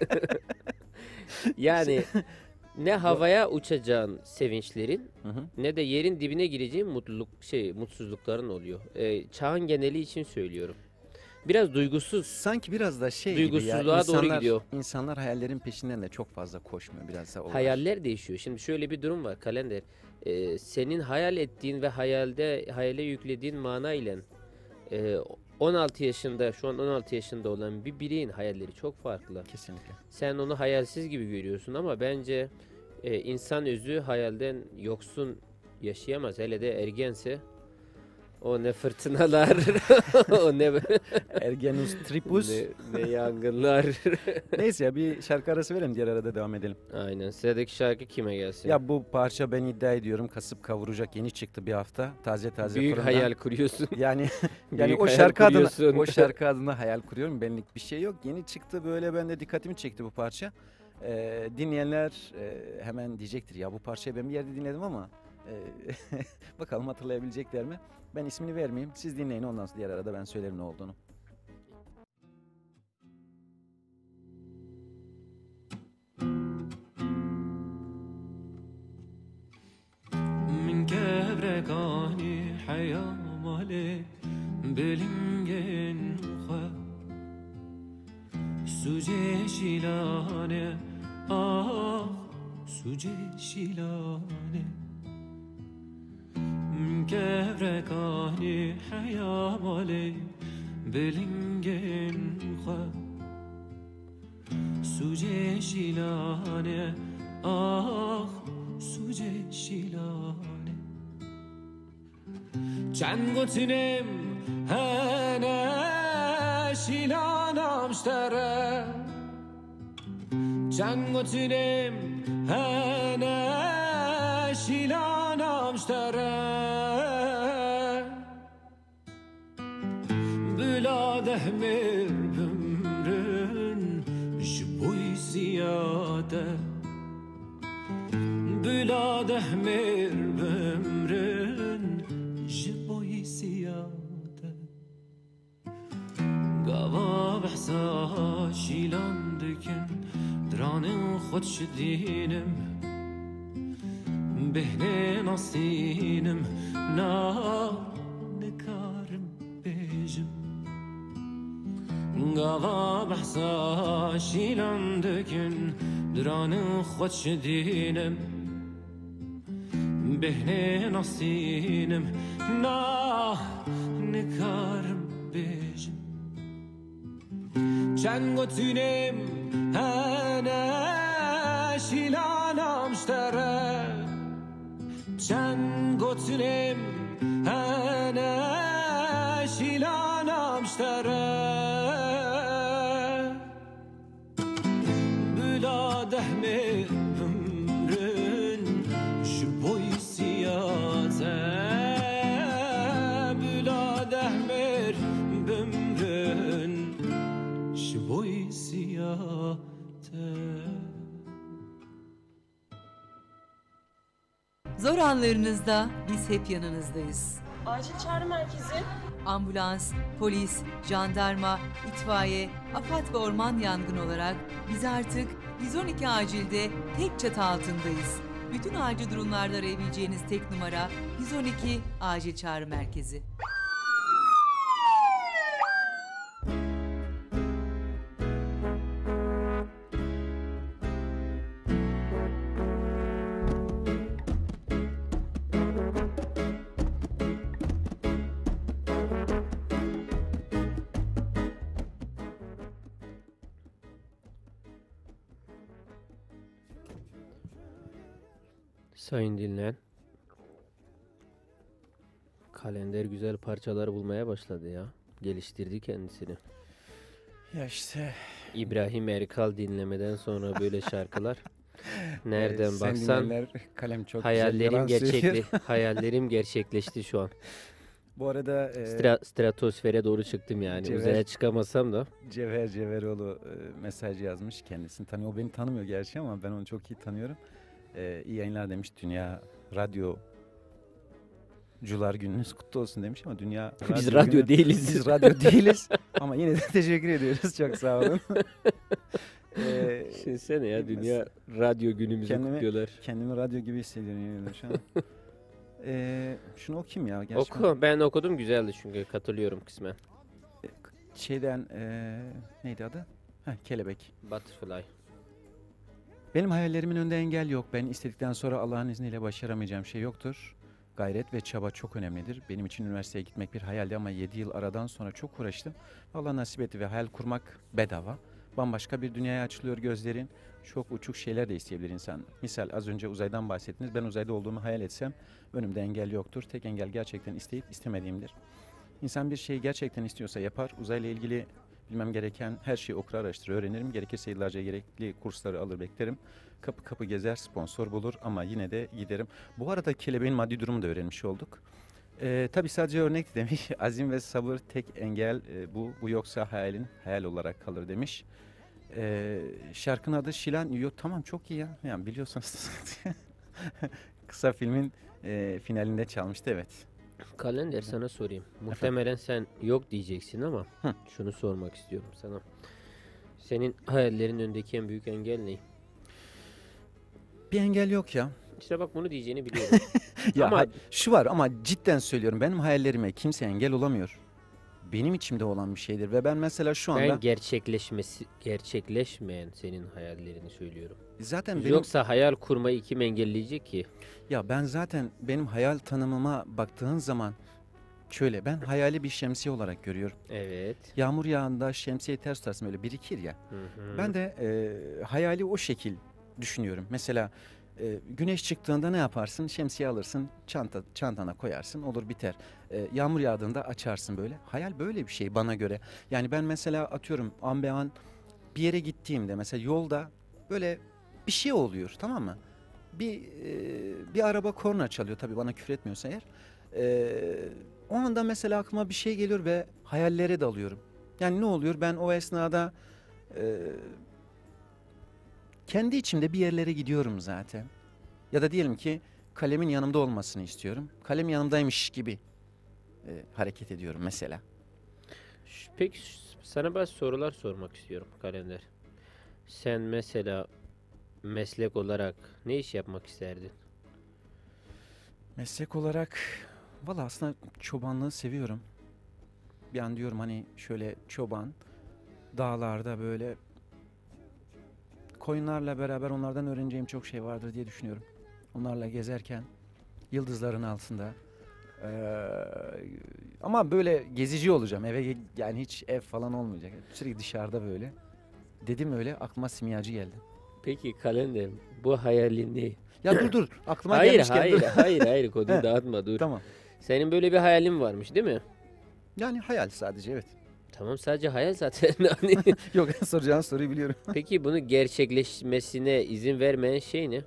Yani ne havaya uçacağın sevinçlerin Hı hı. ne de yerin dibine gireceğin mutluluk şey mutsuzlukların oluyor. Ee, çağın geneli için söylüyorum. Biraz duygusuz. Sanki biraz da şey gibi ya. Duygusuzluğa doğru insanlar- gidiyor. İnsanlar hayallerin peşinden de çok fazla koşmuyor. Biraz da o var. Hayaller değişiyor. Şimdi şöyle bir durum var kalender. Ee, senin hayal ettiğin ve hayalde hayale yüklediğin mana ile e, on altı yaşında şu an on altı yaşında olan bir bireyin hayalleri çok farklı. Kesinlikle. Sen onu hayalsiz gibi görüyorsun ama bence e, insan özü hayalden yoksun yaşayamaz. Hele de ergense o ne fırtınalar, o ne, Ergenus tripus. ne, ne yangınlar. Neyse ya, bir şarkı arası verelim, diğer arada devam edelim. Aynen. Sıradaki şarkı kime gelsin? Ya bu parça ben iddia ediyorum kasıp kavuracak, yeni çıktı bir hafta. Taze taze Büyük fırından. hayal kuruyorsun. Yani yani Büyük o hayal şarkı adına kuruyorsun. o şarkı adına hayal kuruyorum. Benlik bir şey yok. Yeni çıktı, böyle ben de dikkatimi çekti bu parça. Ee, dinleyenler e, hemen diyecektir ya bu parçayı ben bir yerde dinledim ama e, bakalım hatırlayabilecekler mi? Ben ismini vermeyeyim. Siz dinleyin, ondan sonra diğer arada ben söylerim ne olduğunu. من كبركاني حياة مالي بلنجن خا سوجي شيلانه آه سوجي شيلانه من كبركاني حياة مالي بلنجن خا سوجي شيلانه آه سوجي شیلانه چند گوتنم هنه شیلانم شتره چند گوتنم هنه شیلانم شتره بلاده مر بمرن جبوی زیاده بلاده مر بمرن جبوی زیاده قوا بحسا شیلان دکن دران خود شدینم بهنه ناسینم نا نکارم بیجم قوا بحسا شیلان دکن دران خود شدینم بهنه ناسینم نا نکارم بیجم چند گتونم هنه شیلانم شتره چند گتونم هنه شیلانم شتره بلا دهمه بمرن شبوی سیاته بلا دهمه بمرن شبوی سیاته. Zor anlarınızda biz hep yanınızdayız. Acil çağrı merkezi. Ambulans, polis, jandarma, itfaiye, AFAD ve orman yangın olarak biz artık yüz on iki acilde tek çatı altındayız. Bütün acil durumlarda arayabileceğiniz tek numara yüz on iki acil çağrı merkezi. Sayın dinleyen, Kalender güzel parçalar bulmaya başladı ya. Geliştirdi kendisini. Ya işte İbrahim Erkal dinlemeden sonra böyle şarkılar. Nereden e, sen baksan dinleyenler, kalem çok güzel hayallerim yalan gerçekli söylüyor. hayallerim gerçekleşti şu an. Bu arada e, Stra- stratosfere doğru çıktım yani. Cevher- Uzaya çıkamasam da. Cevher Cevheroğlu e, mesaj yazmış, kendisini tanıyor. O beni tanımıyor gerçi ama ben onu çok iyi tanıyorum. E, iyi yayınlar demiş. Dünya Radyocular Gününüz kutlu olsun demiş ama Dünya Biz radyo Günü- değiliz. Biz radyo değiliz ama yine de teşekkür ediyoruz. Çok sağ olun. e, Düşünsene ya, bilmez. Dünya Radyo Günümüzü Kendimi- kutluyorlar. kendimi radyo gibi hissediyorum yemin ederim şu an. E, şunu okuyayım ya. Gerçi Oku. Ben okudum, güzeldi çünkü katılıyorum kısmen. Şeyden e, neydi adı? Heh, Kelebek. Butterfly. Benim hayallerimin önünde engel yok. Ben istedikten sonra Allah'ın izniyle başaramayacağım şey yoktur. Gayret ve çaba çok önemlidir. Benim için üniversiteye gitmek bir hayaldi ama yedi yıl aradan sonra çok uğraştım. Allah nasip etti ve hayal kurmak bedava. Bambaşka bir dünyaya açılıyor gözlerin. Çok uçuk şeyler de isteyebilir insan. Misal az önce uzaydan bahsettiniz. Ben uzayda olduğumu hayal etsem önümde engel yoktur. Tek engel gerçekten isteyip istemediğimdir. İnsan bir şeyi gerçekten istiyorsa yapar. Uzayla ilgili bilmem gereken her şeyi okur, araştırır, öğrenirim. Gerekirse yıllarca gerekli kursları alır beklerim. Kapı kapı gezer, sponsor bulur ama yine de giderim. Bu arada kelebeğin maddi durumu da öğrenmiş olduk. Ee, tabii sadece örnek demiş. Azim ve sabır tek engel e, bu. Bu yoksa hayalin hayal olarak kalır demiş. Ee, şarkının adı Şilan. Yok tamam çok iyi ya. Yani biliyorsanız kısa filmin e, finalinde çalmıştı evet. Kalender, sana sorayım. Muhtemelen sen yok diyeceksin ama Hı. şunu sormak istiyorum sana. Senin hayallerin önündeki en büyük engel ne? Bir engel yok ya. İşte bak, bunu diyeceğini biliyorum. Ya Ama- hay- şu var ama cidden söylüyorum benim hayallerime kimse engel olamıyor. Benim içimde olan bir şeydir ve ben mesela şu anda Ben gerçekleşmesi gerçekleşmeyen senin hayallerini söylüyorum. zaten benim Yoksa hayal kurmayı kim engelleyecek ki? ya ben zaten benim hayal tanımıma baktığın zaman şöyle ben hayali bir şemsiye olarak görüyorum. Evet. Yağmur yağında şemsiye ters tutarsın böyle birikir ya. Hı hı. Ben de e, hayali o şekil düşünüyorum. Mesela e, güneş çıktığında ne yaparsın? Şemsiye alırsın, çanta çantana koyarsın, olur biter. E, yağmur yağdığında açarsın böyle. Hayal böyle bir şey bana göre. Yani ben mesela atıyorum an be an bir yere gittiğimde mesela yolda böyle bir şey oluyor, tamam mı? Bir e, bir araba korna çalıyor tabii bana küfür etmiyorsa eğer. E, o anda mesela aklıma bir şey geliyor ve hayallere dalıyorum. Yani ne oluyor? Ben o esnada e, kendi içimde bir yerlere gidiyorum zaten. Ya da diyelim ki kalemin yanımda olmasını istiyorum. Kalem yanımdaymış gibi e, hareket ediyorum mesela. Ş- Peki ş- Sana bazı sorular sormak istiyorum Kalender. Sen mesela meslek olarak ne iş yapmak isterdin? Meslek olarak valla aslında çobanlığı seviyorum. Bir an diyorum hani şöyle çoban dağlarda böyle koyunlarla beraber onlardan öğreneceğim çok şey vardır diye düşünüyorum. Onlarla gezerken yıldızların altında. Ee, ama böyle gezici olacağım. Eve ge- yani hiç ev falan olmayacak. Sürekli dışarıda böyle. Dedim öyle aklıma simyacı geldi. Peki Kalender, bu hayalin ne? Ya dur dur aklıma Hayır gelmişken hayır dur. hayır hayır konuyu He. dağıtma dur. Tamam. Senin böyle bir hayalin varmış değil mi? Yani hayal sadece evet. Tamam sadece hayal zaten. Hani Yok soracağın soruyu biliyorum. peki bunu gerçekleşmesine izin vermeyen şey ne?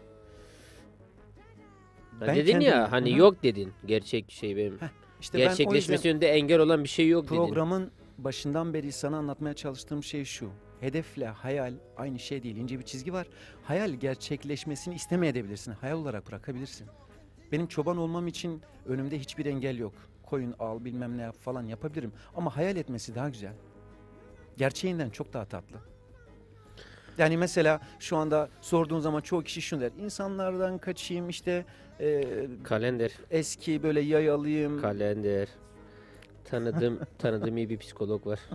Ha, Ben dedin kendim- ya hani Hı hı. yok dedin gerçek şey benim. İşte ben o yüzden Gerçekleşmesi yönünde engel olan bir şey yok dedin. programın başından beri sana anlatmaya çalıştığım şey şu. Hedefle hayal aynı şey değil. İnce bir çizgi var. Hayal gerçekleşmesini istemeyebilirsin. Hayal olarak bırakabilirsin. Benim çoban olmam için önümde hiçbir engel yok. Koyun al bilmem ne yap falan yapabilirim. Ama hayal etmesi daha güzel. Gerçeğinden çok daha tatlı. Yani mesela şu anda sorduğun zaman çoğu kişi şunu der. İnsanlardan kaçayım işte e, Kalender, eski böyle yay alayım. kalender. Tanıdığım tanıdığım iyi bir psikolog var.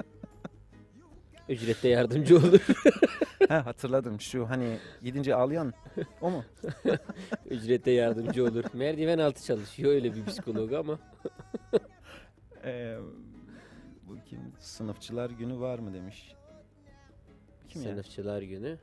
Ücrette yardımcı olur. Ha hatırladım şu hani gidince ağlayan o mu? Ücrette yardımcı olur. Merdiven altı çalışıyor öyle bir psikolog ama. Ee, bu kim? Sınıfçılar günü var mı demiş. Kim ya? Sınıfçılar günü.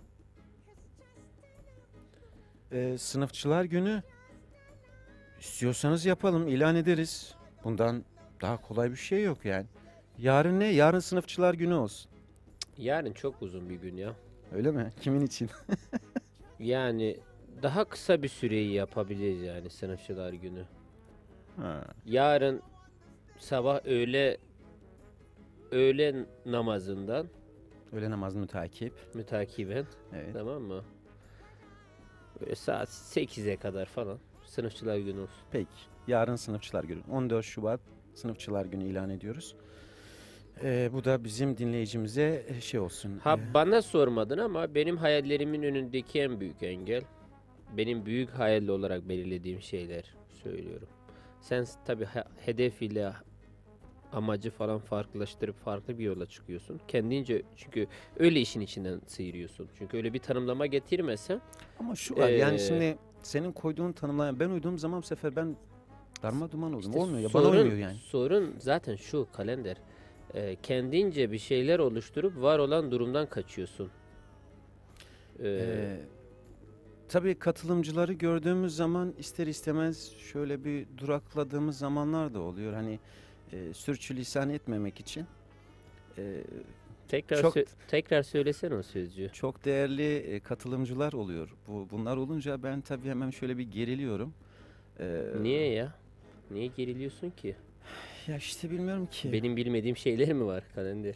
Ee, sınıfçılar günü istiyorsanız yapalım ilan ederiz. Bundan daha kolay bir şey yok yani. Yarın ne? Yarın sınıfçılar günü olsun. Yarın çok uzun bir gün ya. Öyle mi? Kimin için? Yani daha kısa bir süreyi yapabiliriz yani sınıfçılar günü. Ha. Yarın sabah öğle öğle namazından Öğle namazını takip. mütakiben Evet. tamam mı? Böyle saat sekize kadar falan sınıfçılar günü olsun. Peki. Yarın sınıfçılar günü. on dört Şubat sınıfçılar günü ilan ediyoruz. Ee, bu da bizim dinleyicimize şey olsun. Ha ee, bana sormadın ama benim hayallerimin önündeki en büyük engel benim büyük hayal olarak belirlediğim şeyler söylüyorum. Sen tabi hedef ile amacı falan farklılaştırıp farklı bir yola çıkıyorsun. Kendince çünkü öyle işin içinden sıyırıyorsun. Çünkü öyle bir tanımlama getirmesen Ama şu var yani Ee, şimdi senin koyduğun tanımlama ben uyduğum zaman bu sefer ben darma duman oldum. işte Olmuyor ya bana sorun, uymuyor yani. sorun zaten şu kalender. Ee, kendince bir şeyler oluşturup var olan durumdan kaçıyorsun. Ee, Ee, tabii katılımcıları gördüğümüz zaman ister istemez şöyle bir durakladığımız zamanlar da oluyor. Hani e, sürçülisan etmemek için. E, tekrar çok- sö- tekrar söylesene o sözcüğü. çok değerli e, katılımcılar oluyor. Bu bunlar olunca ben tabii hemen şöyle bir geriliyorum. Ee, Niye ya? Niye geriliyorsun ki? Ya işte bilmiyorum ki. Benim bilmediğim şeyler mi var kalender?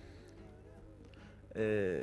Ee,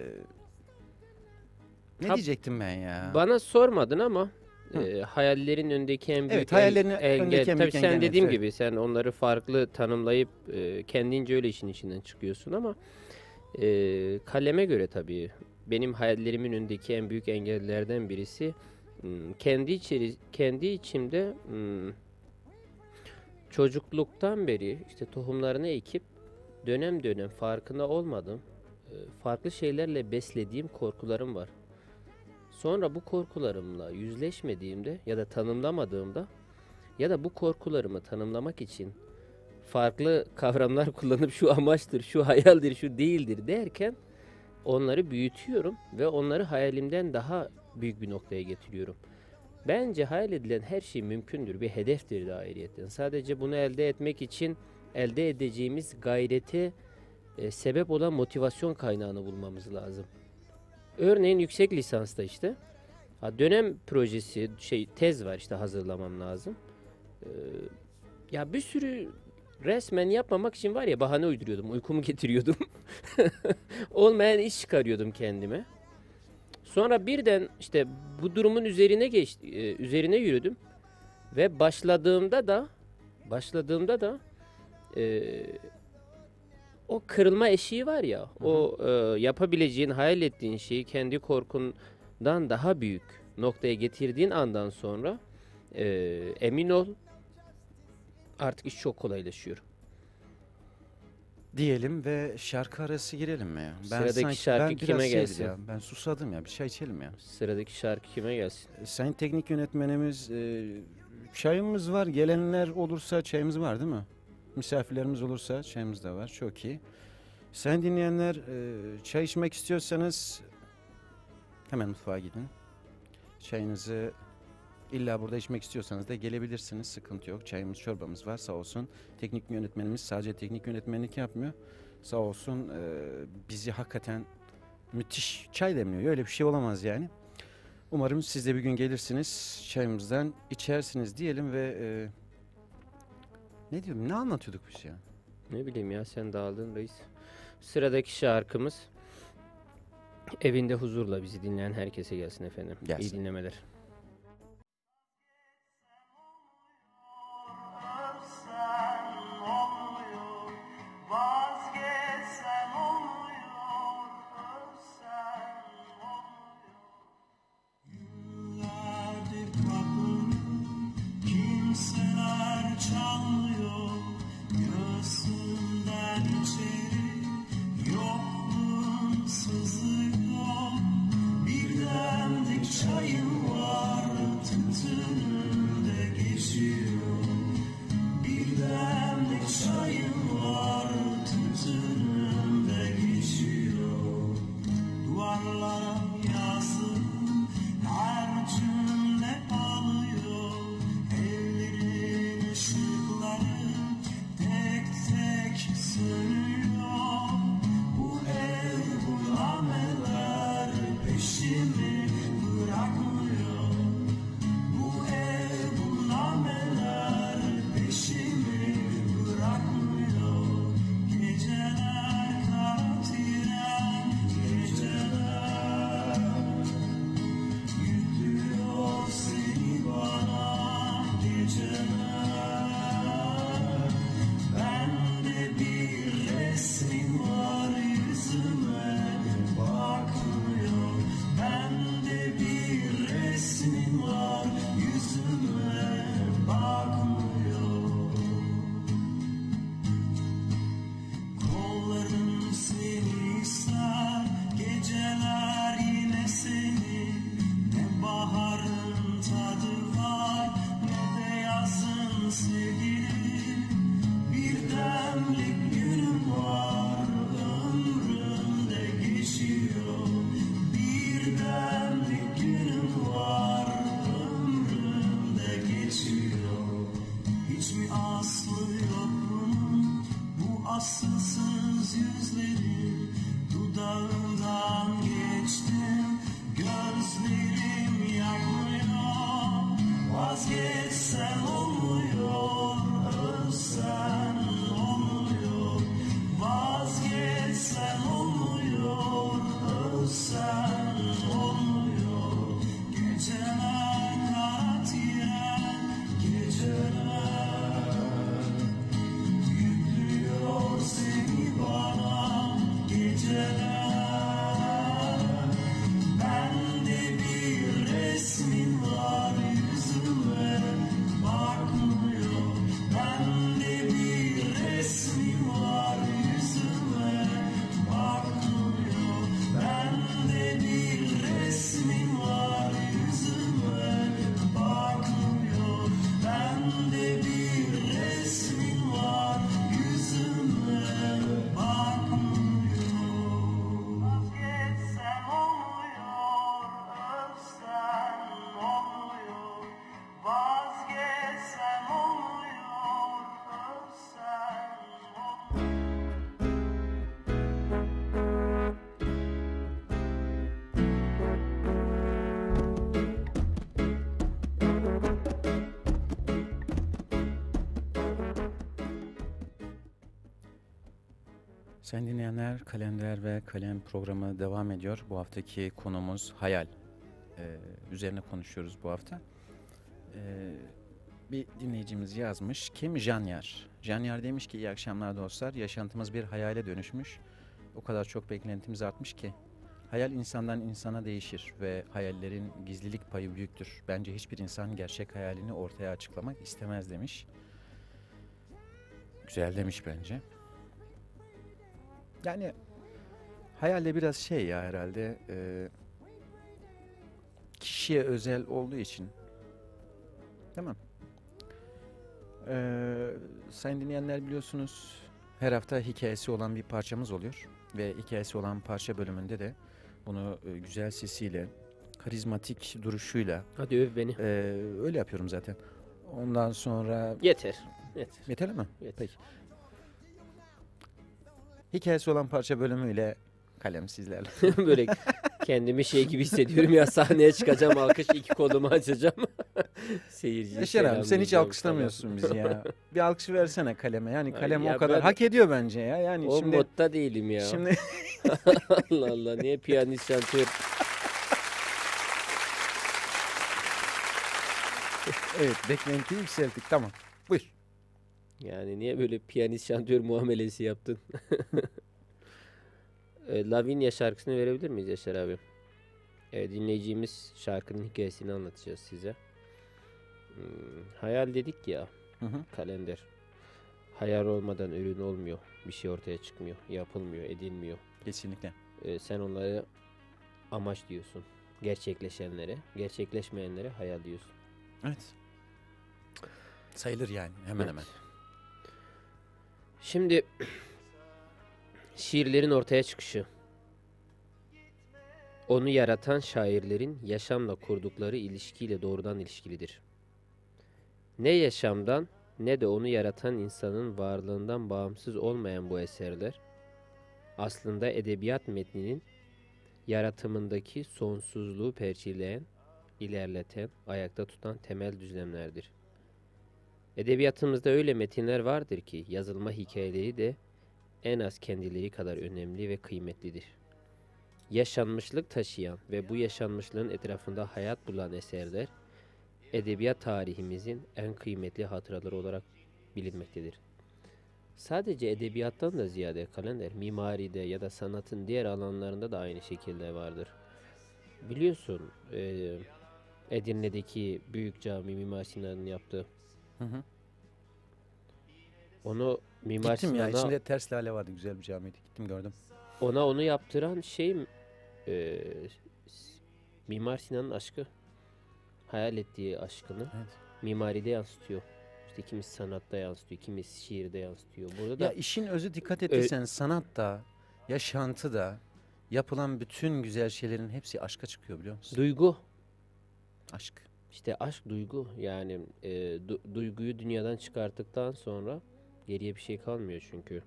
ne Ha- diyecektim ben ya? Bana sormadın ama Hı. e, hayallerin öndeki en büyük Evet, hayallerin en- önündeki en Tabii büyük sen engel, dediğim evet. gibi sen onları farklı tanımlayıp e, kendince öyle işin içinden çıkıyorsun ama e, kaleme göre tabii benim hayallerimin önündeki en büyük engellerden birisi hmm, kendi içeri kendi içimde hmm, çocukluktan beri işte tohumlarını ekip dönem dönem farkında olmadım e, farklı şeylerle beslediğim korkularım var. Sonra bu korkularımla yüzleşmediğimde ya da tanımlamadığımda ya da bu korkularımı tanımlamak için farklı kavramlar kullanıp şu amaçtır, şu hayaldir, şu değildir derken onları büyütüyorum ve onları hayalimden daha büyük bir noktaya getiriyorum. Bence hayal edilen her şey mümkündür, bir hedeftir de ayrıyeten. Sadece bunu elde etmek için elde edeceğimiz gayrete e, sebep olan motivasyon kaynağını bulmamız lazım. Örneğin yüksek lisansta işte ha, dönem projesi şey tez var işte hazırlamam lazım. Ee, ya bir sürü resmen yapmamak için var ya bahane uyduruyordum, uykumu getiriyordum. Olmayan iş çıkarıyordum kendime. Sonra birden işte bu durumun üzerine geçti, e, üzerine yürüdüm ve başladığımda da başladığımda da e, o kırılma eşiği var ya, o e, yapabileceğin, hayal ettiğin şeyi kendi korkundan daha büyük noktaya getirdiğin andan sonra e, emin ol artık iş çok kolaylaşıyor. Diyelim ve şarkı arası girelim mi ya? Sıradaki sanki- şarkı ben biraz kime şey gelsin? Ya, ben susadım ya. Bir çay içelim ya. Sıradaki şarkı kime gelsin? Sayın teknik yönetmenimiz, e, çayımız var. Gelenler olursa çayımız var değil mi? Misafirlerimiz olursa çayımız da var. Çok iyi. Sayın dinleyenler, e, çay içmek istiyorsanız hemen mutfağa gidin. Çayınızı illa burada içmek istiyorsanız da gelebilirsiniz. Sıkıntı yok. Çayımız, çorbamız var sağ olsun. Teknik yönetmenimiz sadece teknik yönetmenlik yapmıyor. Sağ olsun e, bizi hakikaten müthiş çay demliyor. Öyle bir şey olamaz yani. Umarım siz de bir gün gelirsiniz, çayımızdan içersiniz diyelim ve e, ne diyorum, ne anlatıyorduk biz ya? Ne bileyim ya, sen dağıldın reis. Sıradaki şarkımız evinde huzurla bizi dinleyen herkese gelsin efendim. Gelsin. İyi dinlemeler. Kimseler çalmıyor göğsünden içeri, yokluğun sızıyor. Bir demlik çayım var, tütünümde geçiyor. Bir demlik çayım var, tütünümde geçiyor. Duvarlara yazdım her cümle alıyor. Ellerin ışıkları tek tek sönüyor. Bu ev, bu nameler peşimi bırakmıyor. Bu ev, bu nameler peşimi bırakmıyor. Geceler kara tren, geceler yüklüyor seni bana, geceler. Bende bir resmin var, yüzüme bakmıyor. Bende bir resmin var, yüzüme bakmıyor. Kollarım seni ister, geceler yine seni. Ne baharın tadı var, ne de yazın sevgilim. Bir demlik günüm var, ömrümde geçiyor. Bir demlik günüm var, ömrümde geçiyor. Hiç mi aslı yok bunun, bu asılsız yüzlerin? Dudağından geçtim, gözlerim yanmıyor. Vazgeçsen olmuyor, ölsen olmuyor. Vazgeçsen olmuyor, ölsen olmuyor. Geceler kara tren, geceler yüklüyor seni bana, geceler. Bende bir resmin var, yüzüme bakmıyor. Bende bir resmin var, yüzüme bakmıyor. Bende bir resmin var, yüzüme bakmıyor. Bende bir resmin var, yüzüme bakmıyor. Vazgeçsem olmuyor, ölsem olmuyor. Vazgeçsem olmuyor, ölsem olmuyor. Sayın dinleyenler, Kalender ve Kalem programı devam ediyor. Bu haftaki konumuz hayal. Ee, üzerine konuşuyoruz bu hafta. Ee, bir dinleyicimiz yazmış. Kim? Janyar. Janyar demiş ki iyi akşamlar dostlar. Yaşantımız bir hayale dönüşmüş. O kadar çok beklentimiz artmış ki. Hayal insandan insana değişir ve hayallerin gizlilik payı büyüktür. Bence hiçbir insan gerçek hayalini ortaya açıklamak istemez demiş. Güzel demiş bence. Yani hayalle biraz şey ya herhalde e, kişiye özel olduğu için. Tamam. Ee, sayın dinleyenler biliyorsunuz her hafta hikayesi olan bir parçamız oluyor. Ve hikayesi olan parça bölümünde de bunu e, güzel sesiyle, karizmatik duruşuyla Hadi öv beni. e, öyle yapıyorum zaten. Ondan sonra... Yeter. Yeter. Yeterli mi? Yeter. Peki. Hikayesi olan parça bölümüyle kalem sizlerle. Böyle kendimi şey gibi hissediyorum ya, sahneye çıkacağım, alkış iki kolumu açacağım. Seyirci Yaşar abi sen hiç selamlayacağım alkışlamıyorsun falan. bizi ya. Bir alkış versene kaleme. Yani Ay kalem ya o kadar ben- hak ediyor bence ya. Yani O şimdi modda değilim ya. şimdi Allah Allah, niye piyanist şantör? evet beklentiyi yükselttik tamam. Buyur. Yani niye böyle piyanist şantör muamelesi yaptın? E, Lavinia şarkısını verebilir miyiz Yaşar abi? E, dinleyeceğimiz şarkının hikayesini anlatacağız size. Hmm, hayal dedik ya, Hı hı. kalender. Hayal olmadan ürün olmuyor. Bir şey ortaya çıkmıyor. Yapılmıyor, edilmiyor. Kesinlikle. E, sen onları amaç diyorsun. Gerçekleşenlere, gerçekleşmeyenlere hayal diyorsun. Evet. Sayılır yani hemen Evet. hemen. Şimdi şiirlerin ortaya çıkışı. Onu yaratan şairlerin yaşamla kurdukları ilişkiyle doğrudan ilişkilidir. Ne yaşamdan ne de onu yaratan insanın varlığından bağımsız olmayan bu eserler, aslında edebiyat metninin yaratımındaki sonsuzluğu perçinleyen, ilerleten, ayakta tutan temel düzlemlerdir. Edebiyatımızda öyle metinler vardır ki yazılma hikayeleri de en az kendileri kadar önemli ve kıymetlidir. Yaşanmışlık taşıyan ve bu yaşanmışlığın etrafında hayat bulan eserler, edebiyat tarihimizin en kıymetli hatıraları olarak bilinmektedir. Sadece edebiyattan da ziyade kalender, mimaride ya da sanatın diğer alanlarında da aynı şekilde vardır. Biliyorsun eee, Edirne'deki büyük cami Mimar Sinan'ın yaptığı. Hı hı. Onu Mimar Gittim ya Sinan'a, içinde ters lale vardı güzel bir camiydi. Gittim gördüm. ona onu yaptıran şey eee, s- Mimar Sinan'ın aşkı. Hayal ettiği aşkını Evet. mimaride yansıtıyor. İşte kimisi sanatta yansıtıyor, kimisi şiirde yansıtıyor. Burada da Ya işin özü dikkat ettiysen sanatta, yaşantıda yapılan bütün güzel şeylerin hepsi aşka çıkıyor biliyor musun? duygu. Aşk. İşte aşk duygu. Yani e, du- duyguyu dünyadan çıkarttıktan sonra geriye bir şey kalmıyor çünkü.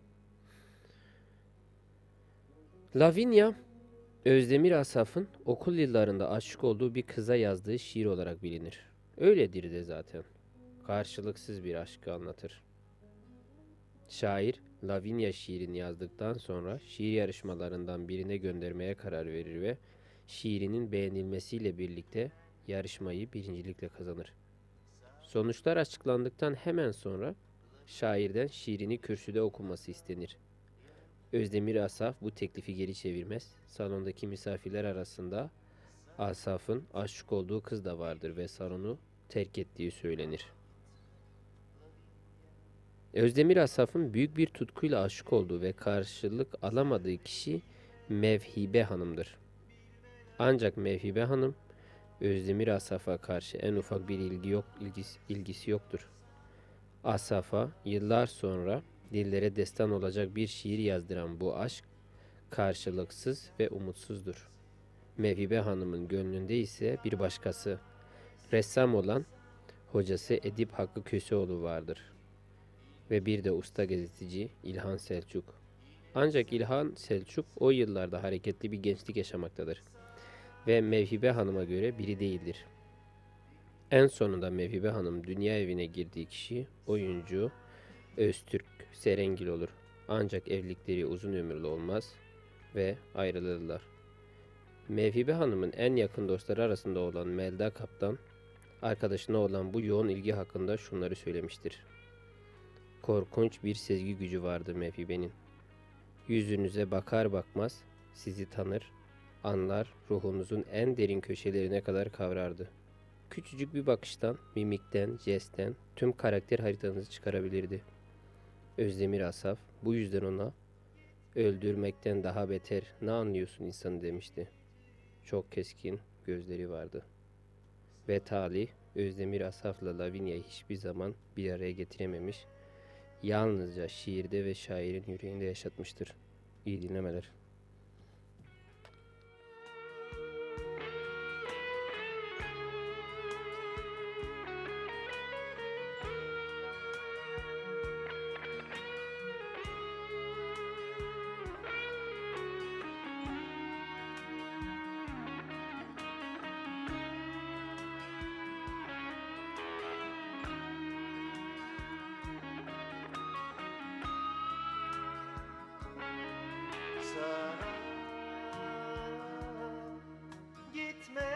Lavinia, Özdemir Asaf'ın okul yıllarında aşık olduğu bir kıza yazdığı şiir olarak bilinir. Öyledir de zaten. Karşılıksız bir aşkı anlatır. Şair, Lavinia şiirini yazdıktan sonra şiir yarışmalarından birine göndermeye karar verir ve şiirinin beğenilmesiyle birlikte yarışmayı birincilikle kazanır. Sonuçlar açıklandıktan hemen sonra şairden şiirini kürsüde okuması istenir. Özdemir Asaf bu teklifi geri çevirmez. Salondaki misafirler arasında Asaf'ın aşık olduğu kız da vardır ve salonu terk ettiği söylenir. Özdemir Asaf'ın büyük bir tutkuyla aşık olduğu ve karşılık alamadığı kişi Mevhibe Hanım'dır. Ancak Mevhibe Hanım Özdemir Asaf'a karşı en ufak bir ilgi yok, ilgisi, ilgisi yoktur. Asaf'a yıllar sonra dillere destan olacak bir şiir yazdıran bu aşk karşılıksız ve umutsuzdur. Mevhibe Hanım'ın gönlünde ise bir başkası, ressam olan hocası Edip Hakkı Köseoğlu vardır. Ve bir de usta gazeteci İlhan Selçuk. Ancak İlhan Selçuk o yıllarda hareketli bir gençlik yaşamaktadır. Ve Mevhibe Hanım'a göre biri değildir. En sonunda Mevhibe Hanım dünya evine girdiği kişi oyuncu Öztürk Serengil olur. Ancak evlilikleri uzun ömürlü olmaz ve ayrılırlar. Mevhibe Hanım'ın en yakın dostları arasında olan Melda Kaptan, arkadaşına olan bu yoğun ilgi hakkında şunları söylemiştir. Korkunç bir sezgi gücü vardı Mefibe'nin. Yüzünüze bakar bakmaz sizi tanır, anlar, ruhunuzun en derin köşelerine kadar kavrardı. Küçücük bir bakıştan, mimikten, jestten tüm karakter haritanızı çıkarabilirdi. Özdemir Asaf bu yüzden ona öldürmekten daha beter ne anlıyorsun insanı demişti. Çok keskin gözleri vardı. Ve talih Özdemir Asaf'la Lavinia'yı hiçbir zaman bir araya getirememiş, yalnızca şiirde ve şairin yüreğinde yaşatmıştır. İyi dinlemeler. Sana gitme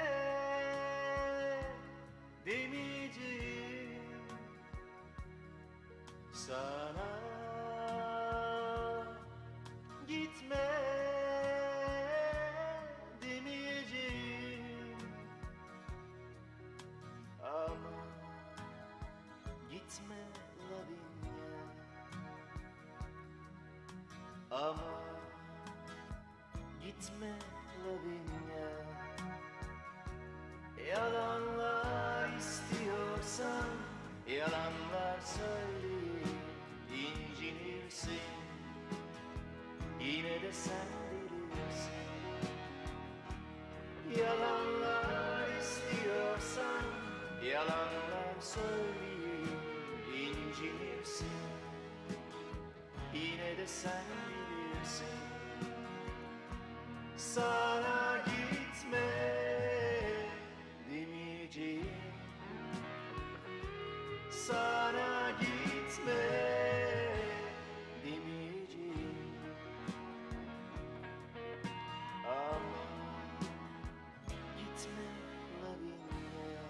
demeyeceğim, sana gitme demeyeceğim, ama gitme Lavinia, ama gitme Lavinia. Yalanlar istiyorsan yalanlar söyleyip incinirsin, yine de sen bilirsin. Yalanlar istiyorsan yalanlar söyleyip incinirsin, yine de sen bilirsin. Sana gitme demeyeceğim, sana gitme demeyeceğim, ama gitme Lavinia.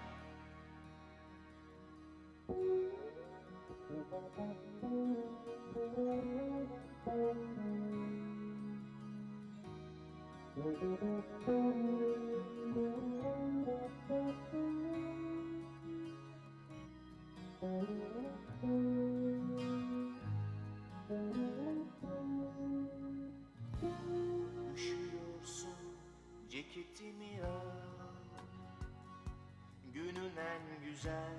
Üşüyorsun, ceketimi al, günün en güzel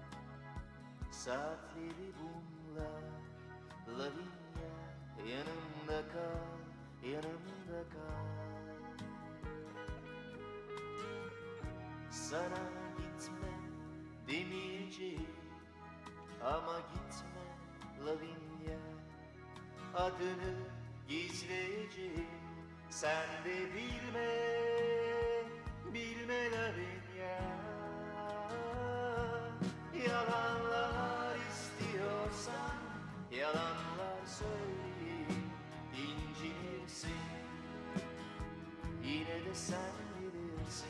saatleri bunlar. Lavinia, yanımda kal, yanımda kal. Sana gitme demeyeceğim, ama gitme Lavinia. Adını gizleyeceğim, sen de bilme, bilme Lavinia. Yalanlar istiyorsan yalanlar söyleyip incinirsin, yine de sen bilirsin.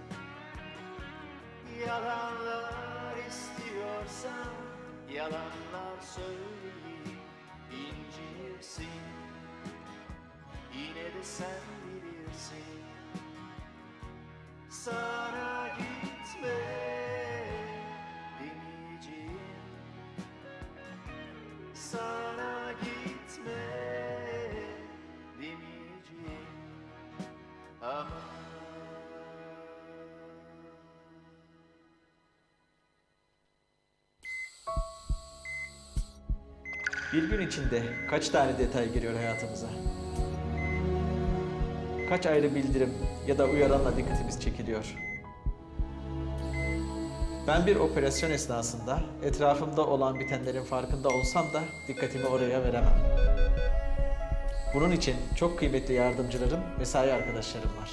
Yalanlar istiyorsan yalanlar söyleyip incinirsin, yine de sen bilirsin. Sana gitme demeyeceğim, sana gitme demeyeceğim, ama Bir gün içinde kaç tane detay giriyor hayatımıza? Kaç ayrı bildirim ya da uyaranla dikkatimiz çekiliyor? Ben bir operasyon esnasında etrafımda olan bitenlerin farkında olsam da dikkatimi oraya veremem. Bunun için çok kıymetli yardımcılarım, mesai arkadaşlarım var.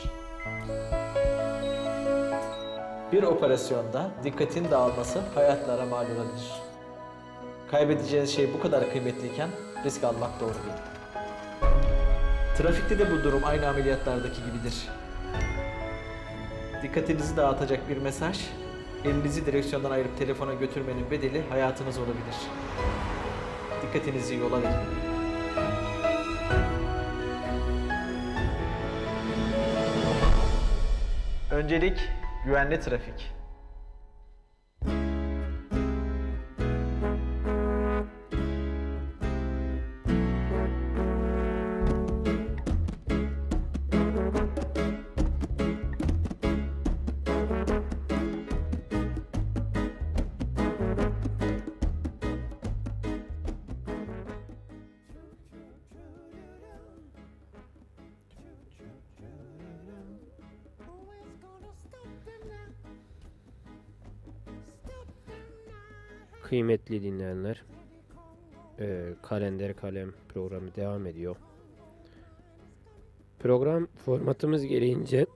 Bir operasyonda dikkatin dağılması hayatlara mal olabilir. Kaybedeceğiniz şey bu kadar kıymetliyken risk almak doğru değil. Trafikte de bu durum aynı ameliyatlardaki gibidir. Dikkatinizi dağıtacak bir mesaj elinizi direksiyondan ayırıp telefona götürmenin bedeli hayatınız olabilir. Dikkatinizi yola verin. Öncelik güvenli trafik. Kıymetli dinleyenler, eee, Kalender Kalem programı devam ediyor. Program formatımız gereğince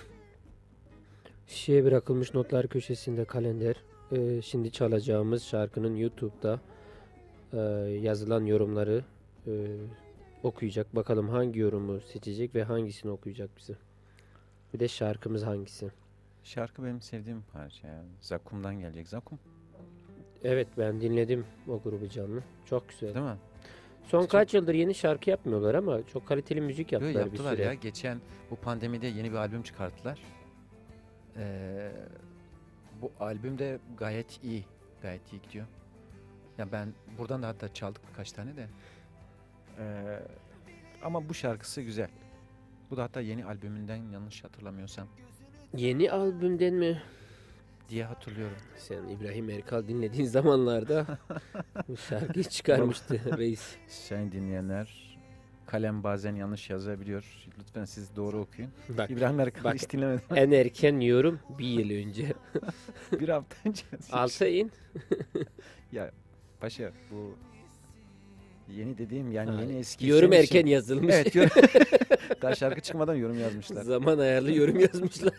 şişeye bırakılmış notlar köşesinde kalender, eee, şimdi çalacağımız şarkının YouTube'da eee, yazılan yorumları eee, okuyacak. Bakalım hangi yorumu seçecek ve hangisini okuyacak bize. Bir de şarkımız hangisi? Şarkı benim sevdiğim parça ya. Zakkum'dan gelecek. Zakkum Evet, ben dinledim o grubu canlı. Çok güzel. değil mi? Son Çok- kaç yıldır yeni şarkı yapmıyorlar ama çok kaliteli müzik Yo, yaptılar, yaptılar bir süre. ya. Geçen bu pandemide yeni bir albüm çıkarttılar. Ee, bu albüm de gayet iyi. Gayet iyi gidiyor. Ya ben buradan da hatta çaldık birkaç tane de. Ee, ama bu şarkısı güzel. Bu da hatta yeni albümünden yanlış hatırlamıyorsam Yeni albümden mi? diye hatırlıyorum. Sen İbrahim Erkal dinlediğin zamanlarda bu şarkıyı çıkarmıştı reis. Sayın dinleyenler, kalem bazen yanlış yazabiliyor. Lütfen siz doğru okuyun. Bak, İbrahim Erkal'ı bak. hiç dinlemedim. en erken yorum bir yıl önce. Bir hafta önce. Alta in. Ya paşa bu yeni dediğim yani Ha, yeni eski. yorum senin erken için- yazılmış. Evet yorum. Daha şarkı çıkmadan yorum yazmışlar. Zaman ayarlı yorum yazmışlar.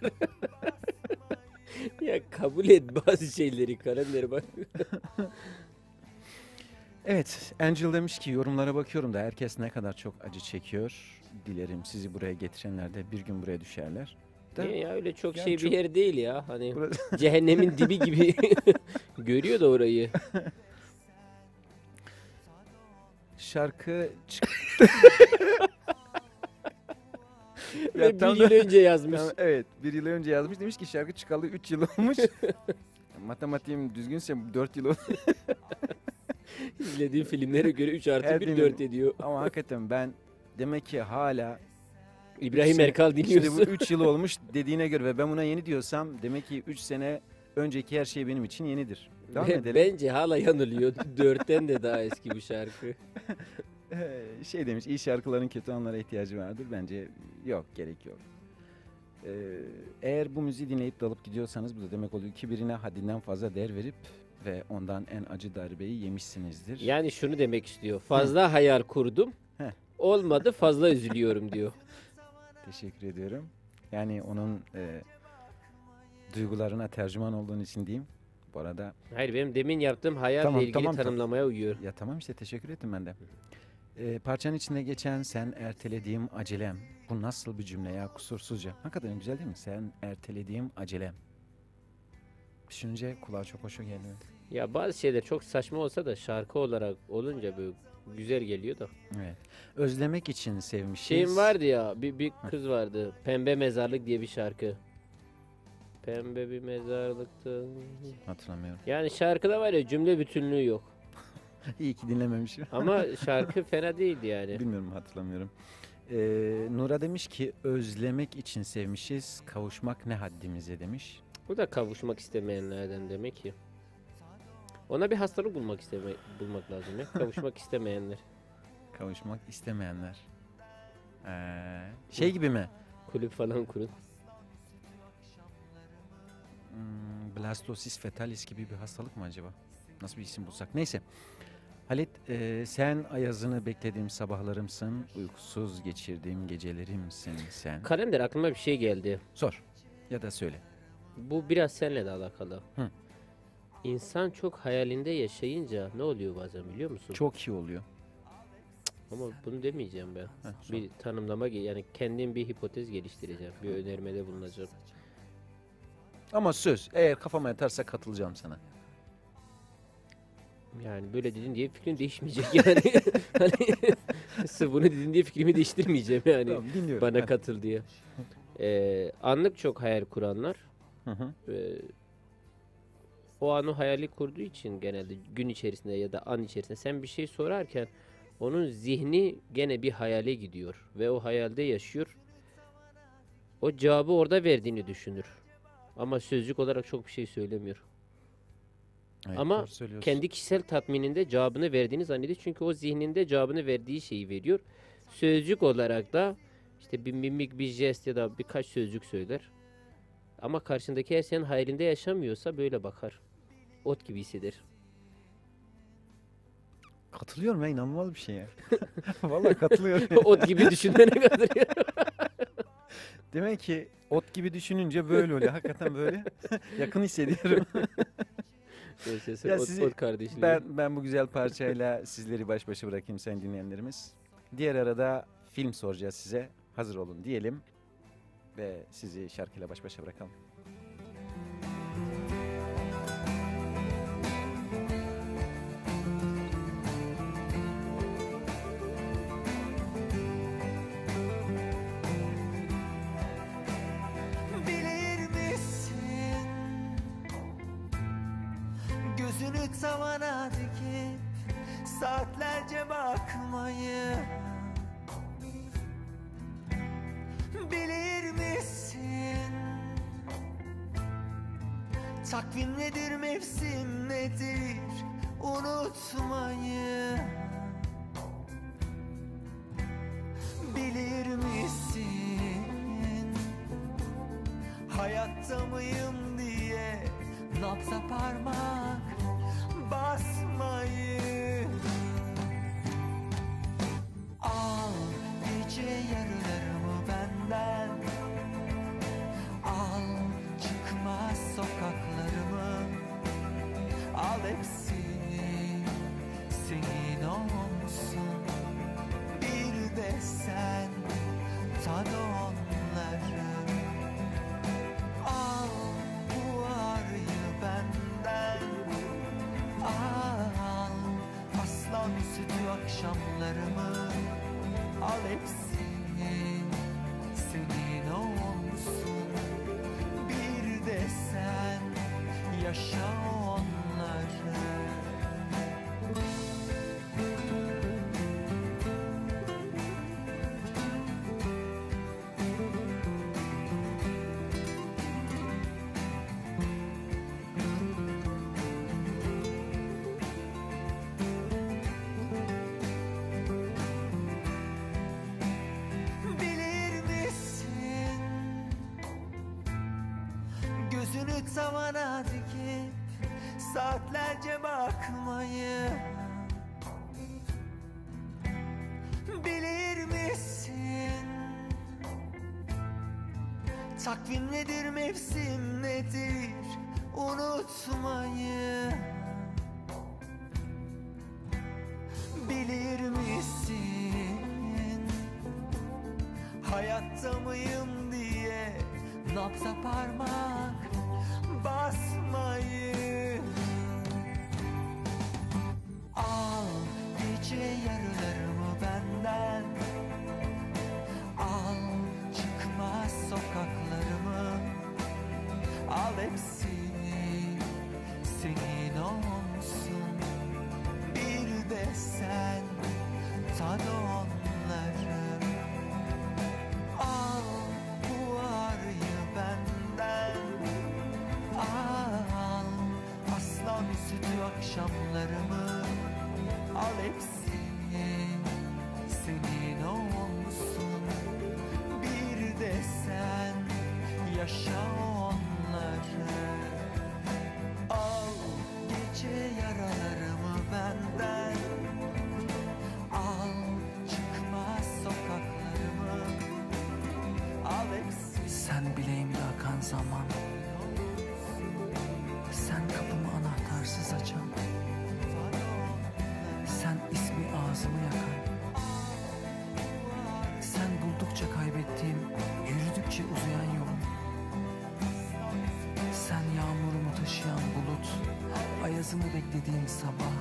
Ya kabul et bazı şeyleri, kalendere bak. Evet, Angel demiş ki yorumlara bakıyorum da herkes ne kadar çok acı çekiyor. Dilerim sizi buraya getirenler de bir gün buraya düşerler. Da, Niye ya, öyle çok Yani şey çok- bir yer değil ya. Hani Burası- cehennemin dibi gibi görüyor da orayı. şarkı çık- Ve Ya tam bir da- yıl önce yazmış. Tamam, evet, bir yıl önce yazmış. Demiş ki şarkı çıkalı üç yıl olmuş. Matematiğim düzgünse dört yıl olmuş. İzlediğim filmlere göre üç artı Her bir dinle- dört ediyor. Ama hakikaten ben demek ki hala İbrahim sene- Erkal işte dinliyorsun. bu üç yıl olmuş dediğine göre ve ben buna yeni diyorsam demek ki üç sene önceki her şey benim için yenidir. Devam Be- edelim. Bence hala yanılıyor. Dörtten de daha eski bu şarkı. Ee, şey demiş, iyi şarkıların kötü anlara ihtiyacı vardır. Bence yok, gerek yok. Ee, eğer bu müziği dinleyip dalıp gidiyorsanız bu da demek oluyor ki birine haddinden fazla değer verip ve ondan en acı darbeyi yemişsinizdir. Yani şunu demek istiyor. Fazla hayal kurdum. Heh. Olmadı, fazla üzülüyorum diyor. Teşekkür ediyorum. Yani onun e, duygularına tercüman olduğun için diyeyim. Bu arada Hayır, benim demin yaptığım hayalle Tamam, ilgili tamam, tamam. tanımlamaya uyuyor. ya tamam işte teşekkür ettim ben de. Ee, parçanın içinde geçen sen ertelediğim acelem. Bu nasıl bir cümle ya, kusursuzca. Hakikaten güzel değil mi? Sen ertelediğim acelem. Düşününce kulağa çok hoşa geliyor. Ya bazı şeyler çok saçma olsa da şarkı olarak olunca böyle güzel geliyor da. Evet. Özlemek için sevmişiz. Şeyim vardı ya, bir, bir kız vardı. Pembe Mezarlık diye bir şarkı. Pembe bir mezarlıktı. Hatırlamıyorum. Yani şarkıda var ya, cümle bütünlüğü yok. İyi ki dinlememişim. Ama şarkı fena değildi yani. Bilmiyorum, hatırlamıyorum. Ee, Nura demiş ki özlemek için sevmişiz, kavuşmak ne haddimize demiş. Bu da kavuşmak istemeyenlerden demek ki. Ona bir hastalık bulmak isteme bulmak lazım ya. Kavuşmak istemeyenler. Kavuşmak istemeyenler. Ee, şey gibi mi? Kulüp falan kurun. Hmm, blastosis fetalis gibi bir hastalık mı acaba? Nasıl bir isim bulsak? Neyse. Halit, e, sen ayazını beklediğim sabahlarımsın, uykusuz geçirdiğim gecelerimsin sen. Kalender, aklıma bir şey geldi. Sor ya da söyle. Bu biraz seninle de alakalı. Hı. İnsan çok hayalinde yaşayınca ne oluyor bazen, biliyor musun? Çok iyi oluyor. Ama bunu demeyeceğim ben. Heh, sor. Bir tanımlama, ge- yani kendim bir hipotez geliştireceğim. Bir önermede bulunacağım. Ama söz, eğer kafama yatarsa katılacağım sana. Yani böyle dedin diye fikrin değişmeyecek yani. Hani sırf bunu dedin diye fikrimi değiştirmeyeceğim yani. Tamam, dinliyorum. Bana Hadi. katıl diye. Ee, anlık çok hayal kuranlar Hı hı. e, o an o hayali kurduğu için genelde gün içerisinde ya da an içerisinde sen bir şey sorarken onun zihni gene bir hayale gidiyor ve o hayalde yaşıyor. O cevabı orada verdiğini düşünür. Ama sözcük olarak çok bir şey söylemiyor. Evet, Ama doğru söylüyorsun. kendi kişisel tatmininde cevabını verdiğini zannediyor. Çünkü o zihninde cevabını verdiği şeyi veriyor. Sözcük olarak da işte bir mimik, bir jest ya da birkaç sözcük söyler. Ama karşındaki her senin hayalinde yaşamıyorsa böyle bakar. Ot gibi hisseder. Katılıyorum ya, inanılmaz bir şey ya. Vallahi katılıyorum. Ot gibi düşünene kadar ya. Demek ki ot gibi düşününce böyle oluyor. Hakikaten böyle yakın hissediyorum. Neyse, Ya ot, sizi- ot kardeşliği. Ben ben bu güzel parçayla sizleri baş başa bırakayım sayın dinleyenlerimiz. Diğer arada film soracağız size. Hazır olun diyelim ve sizi şarkıyla baş başa bırakalım. Bilir misin gözünü tavana dikip saatlerce bakmayı? Bilir misin takvim nedir, mevsim nedir unutmayı? Bilir misin hayatta mıyım diye nabza parmak basmayı? Al gece yarılarımı benden, al çıkmaz sokaklarımı, al hepsini senin olsun. Bir de sen tad onları. Al bu ağrıyı benden, al aslan sütü akşamlarımı, al hepsini senin olsun. Bir de sen yaşa onları. Bilir misin gözünü tavana dikip saatlerce bakmayı? Bilir misin takvim nedir, mevsim nedir unutmayı? Bilir misin hayatta mıyım diye nabza parmak basmayı? Al gece yarılarımı benden, al çıkmaz sokaklarımı, al hepsini senin olsun. Bir de sen tad onları. Al bu ağrıyı benden, al aslan sütü akşamlarımı, al hepsini senin olsun. Bir de sen yaşa onları. Al gece yaralarımı benden, al çıkmaz sokaklarımı, al hepsini. Sen bileğimde akan zaman, sen kapımı anahtarsız açan, sen ismi ağzımı yakan, sen buldukça kaybettiğim, yürüdükçe uzayan yolum. Sen yağmurumu taşıyan bulut, ayazımı beklediğim sabah.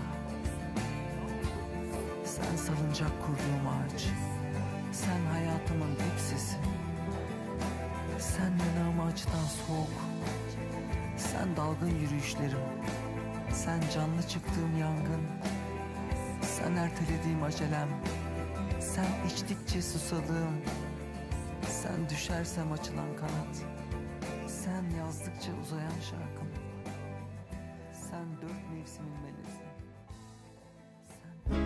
Sen salıncak kurduğum ağaç, sen hayatımın tek sesi. Sen yanağımı acıtan soğuk, sen dalgın yürüyüşlerim. Sen canlı çıktığım yangın, sen ertelediğim acelem. Sen içtikçe susadığım, sen düşersem açılan kanat. Sen yazdıkça uzayan şarkım, sen dört mevsimin melezi. Sen...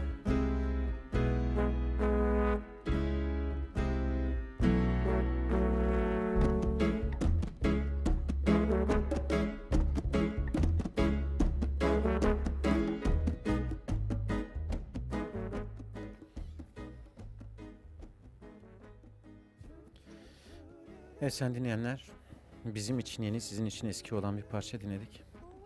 Evet sen dinleyenler, bizim için yeni, sizin için eski olan bir parça dinledik.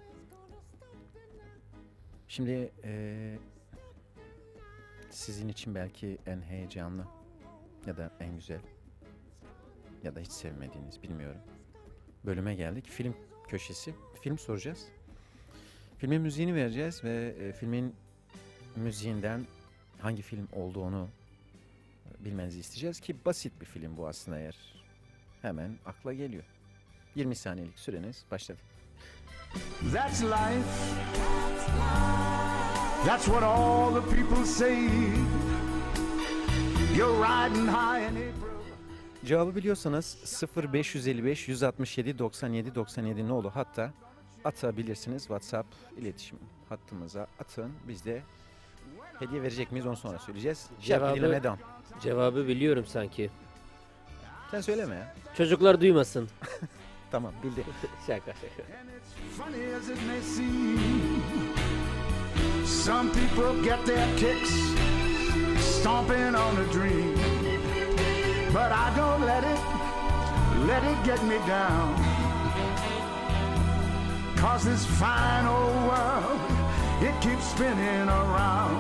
Şimdi eee, sizin için belki en heyecanlı ya da en güzel ya da hiç sevmediğiniz, bilmiyorum, bölüme geldik. Film köşesi. Film soracağız. Filmin müziğini vereceğiz ve e, filmin müziğinden hangi film olduğunu bilmenizi isteyeceğiz ki basit bir film bu aslında, eğer hemen akla geliyor. yirmi saniyelik süreniz başladı. That's life. That's what all the people say. You're riding high in April. Cevabı biliyorsanız sıfır beş yüz elli beş yüz altmış yedi doksan yedi doksan yedi nolu hatta atabilirsiniz. WhatsApp iletişim hattımıza atın. Biz de hediye verecek miyiz onu sonra söyleyeceğiz. Şarkı dinlemeye devam. Cevabı biliyorum sanki. Sen söyleme ya. Çocuklar duymasın. Tamam bildi. Şaka şaka. Funny as it may seem, some people get their kicks stomping on a dream, but I don't let it, let it get me down. 'Cause this fine old world, it keeps spinning around.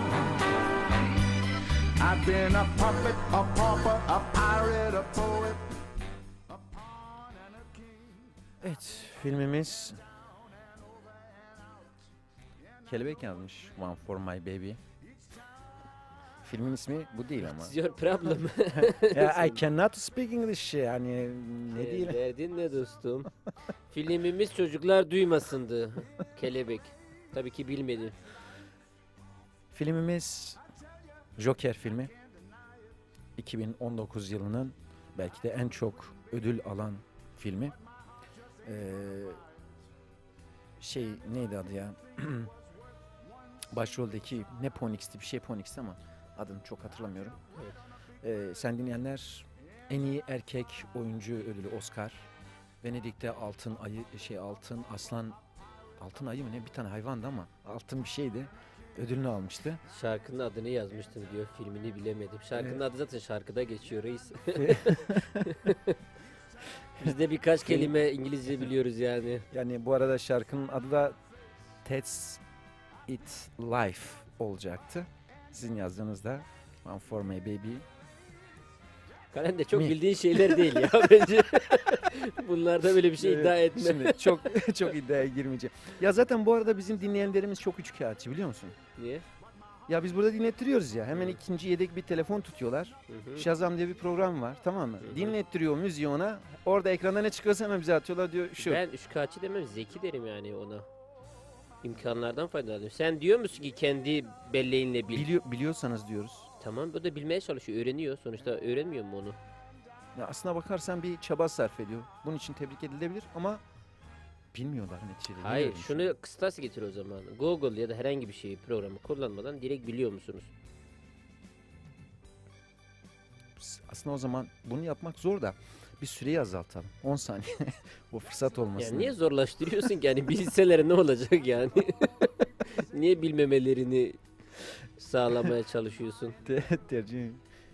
I've been a puppet, a pauper, a pirate, a poet, a pawn and a king. Evet, filmimiz Kelebek yazmış, One for My Baby. Filmin ismi bu değil ama. It's your problem. Ya, I cannot speak English, yani ne Ee, diyeyim. Derdin ne dostum? Filmimiz çocuklar duymasındı. Kelebek. Tabii ki bilmedi. Filmimiz Joker filmi. iki bin on dokuz yılının belki de en çok ödül alan filmi. Ee, şey neydi adı ya? Başroldeki ne Phoenix'ti, bir şey Phoenix'ti ama adını çok hatırlamıyorum. Evet. Ee, sen dinleyenler, en iyi erkek oyuncu ödülü Oscar. Venedik'te altın ayı, şey altın aslan, altın ayı mı ne, bir tane hayvandı ama altın bir şeydi. Ödülünü almıştı. Şarkının adını yazmıştım diyor. Filmini bilemedim. Şarkının Evet. adı zaten şarkıda geçiyor reis. Biz de birkaç kelime İngilizce biliyoruz yani. Yani bu arada şarkının adı da That's It Life olacaktı. Sizin yazdığınızda One for My Baby. Kalen de çok Mi? bildiğin şeyler değil ya bence. Bunlarda böyle bir şey iddia etme. Şimdi çok çok iddiaya girmeyeceğim. Ya zaten bu arada bizim dinleyenlerimiz çok üçkağıtçı, biliyor musun? Niye? Ya biz burada dinlettiriyoruz ya. Hemen ikinci yedek bir telefon tutuyorlar. Hı hı. Shazam diye bir program var, tamam mı? Hı hı. Dinlettiriyor müziği ona. Orada ekranda ne çıkıyorsa hemen bize atıyorlar, diyor şu. Ben üçkağıtçı demem, zeki derim yani ona. İmkanlardan faydalanıyor. Sen diyor musun ki kendi belleğinle bil? Biliyor, biliyorsanız diyoruz. Tamam, bu da bilmeye çalışıyor, öğreniyor. Sonuçta öğrenmiyor mu onu? Ya aslına bakarsan bir çaba sarf ediyor. Bunun için tebrik edilebilir ama bilmiyorlar neticede. Hayır, Bilmiyorum şunu kıstas getir o zaman. Google ya da herhangi bir şeyi, programı kullanmadan direkt biliyor musunuz? şu. Aslında o zaman bunu yapmak zor da bir süreyi azaltalım. on saniye. O fırsat olmasın. Ya niye zorlaştırıyorsun ki? Yani bilseler ne olacak yani? Niye bilmemelerini sağlamaya çalışıyorsun? Te- tercih.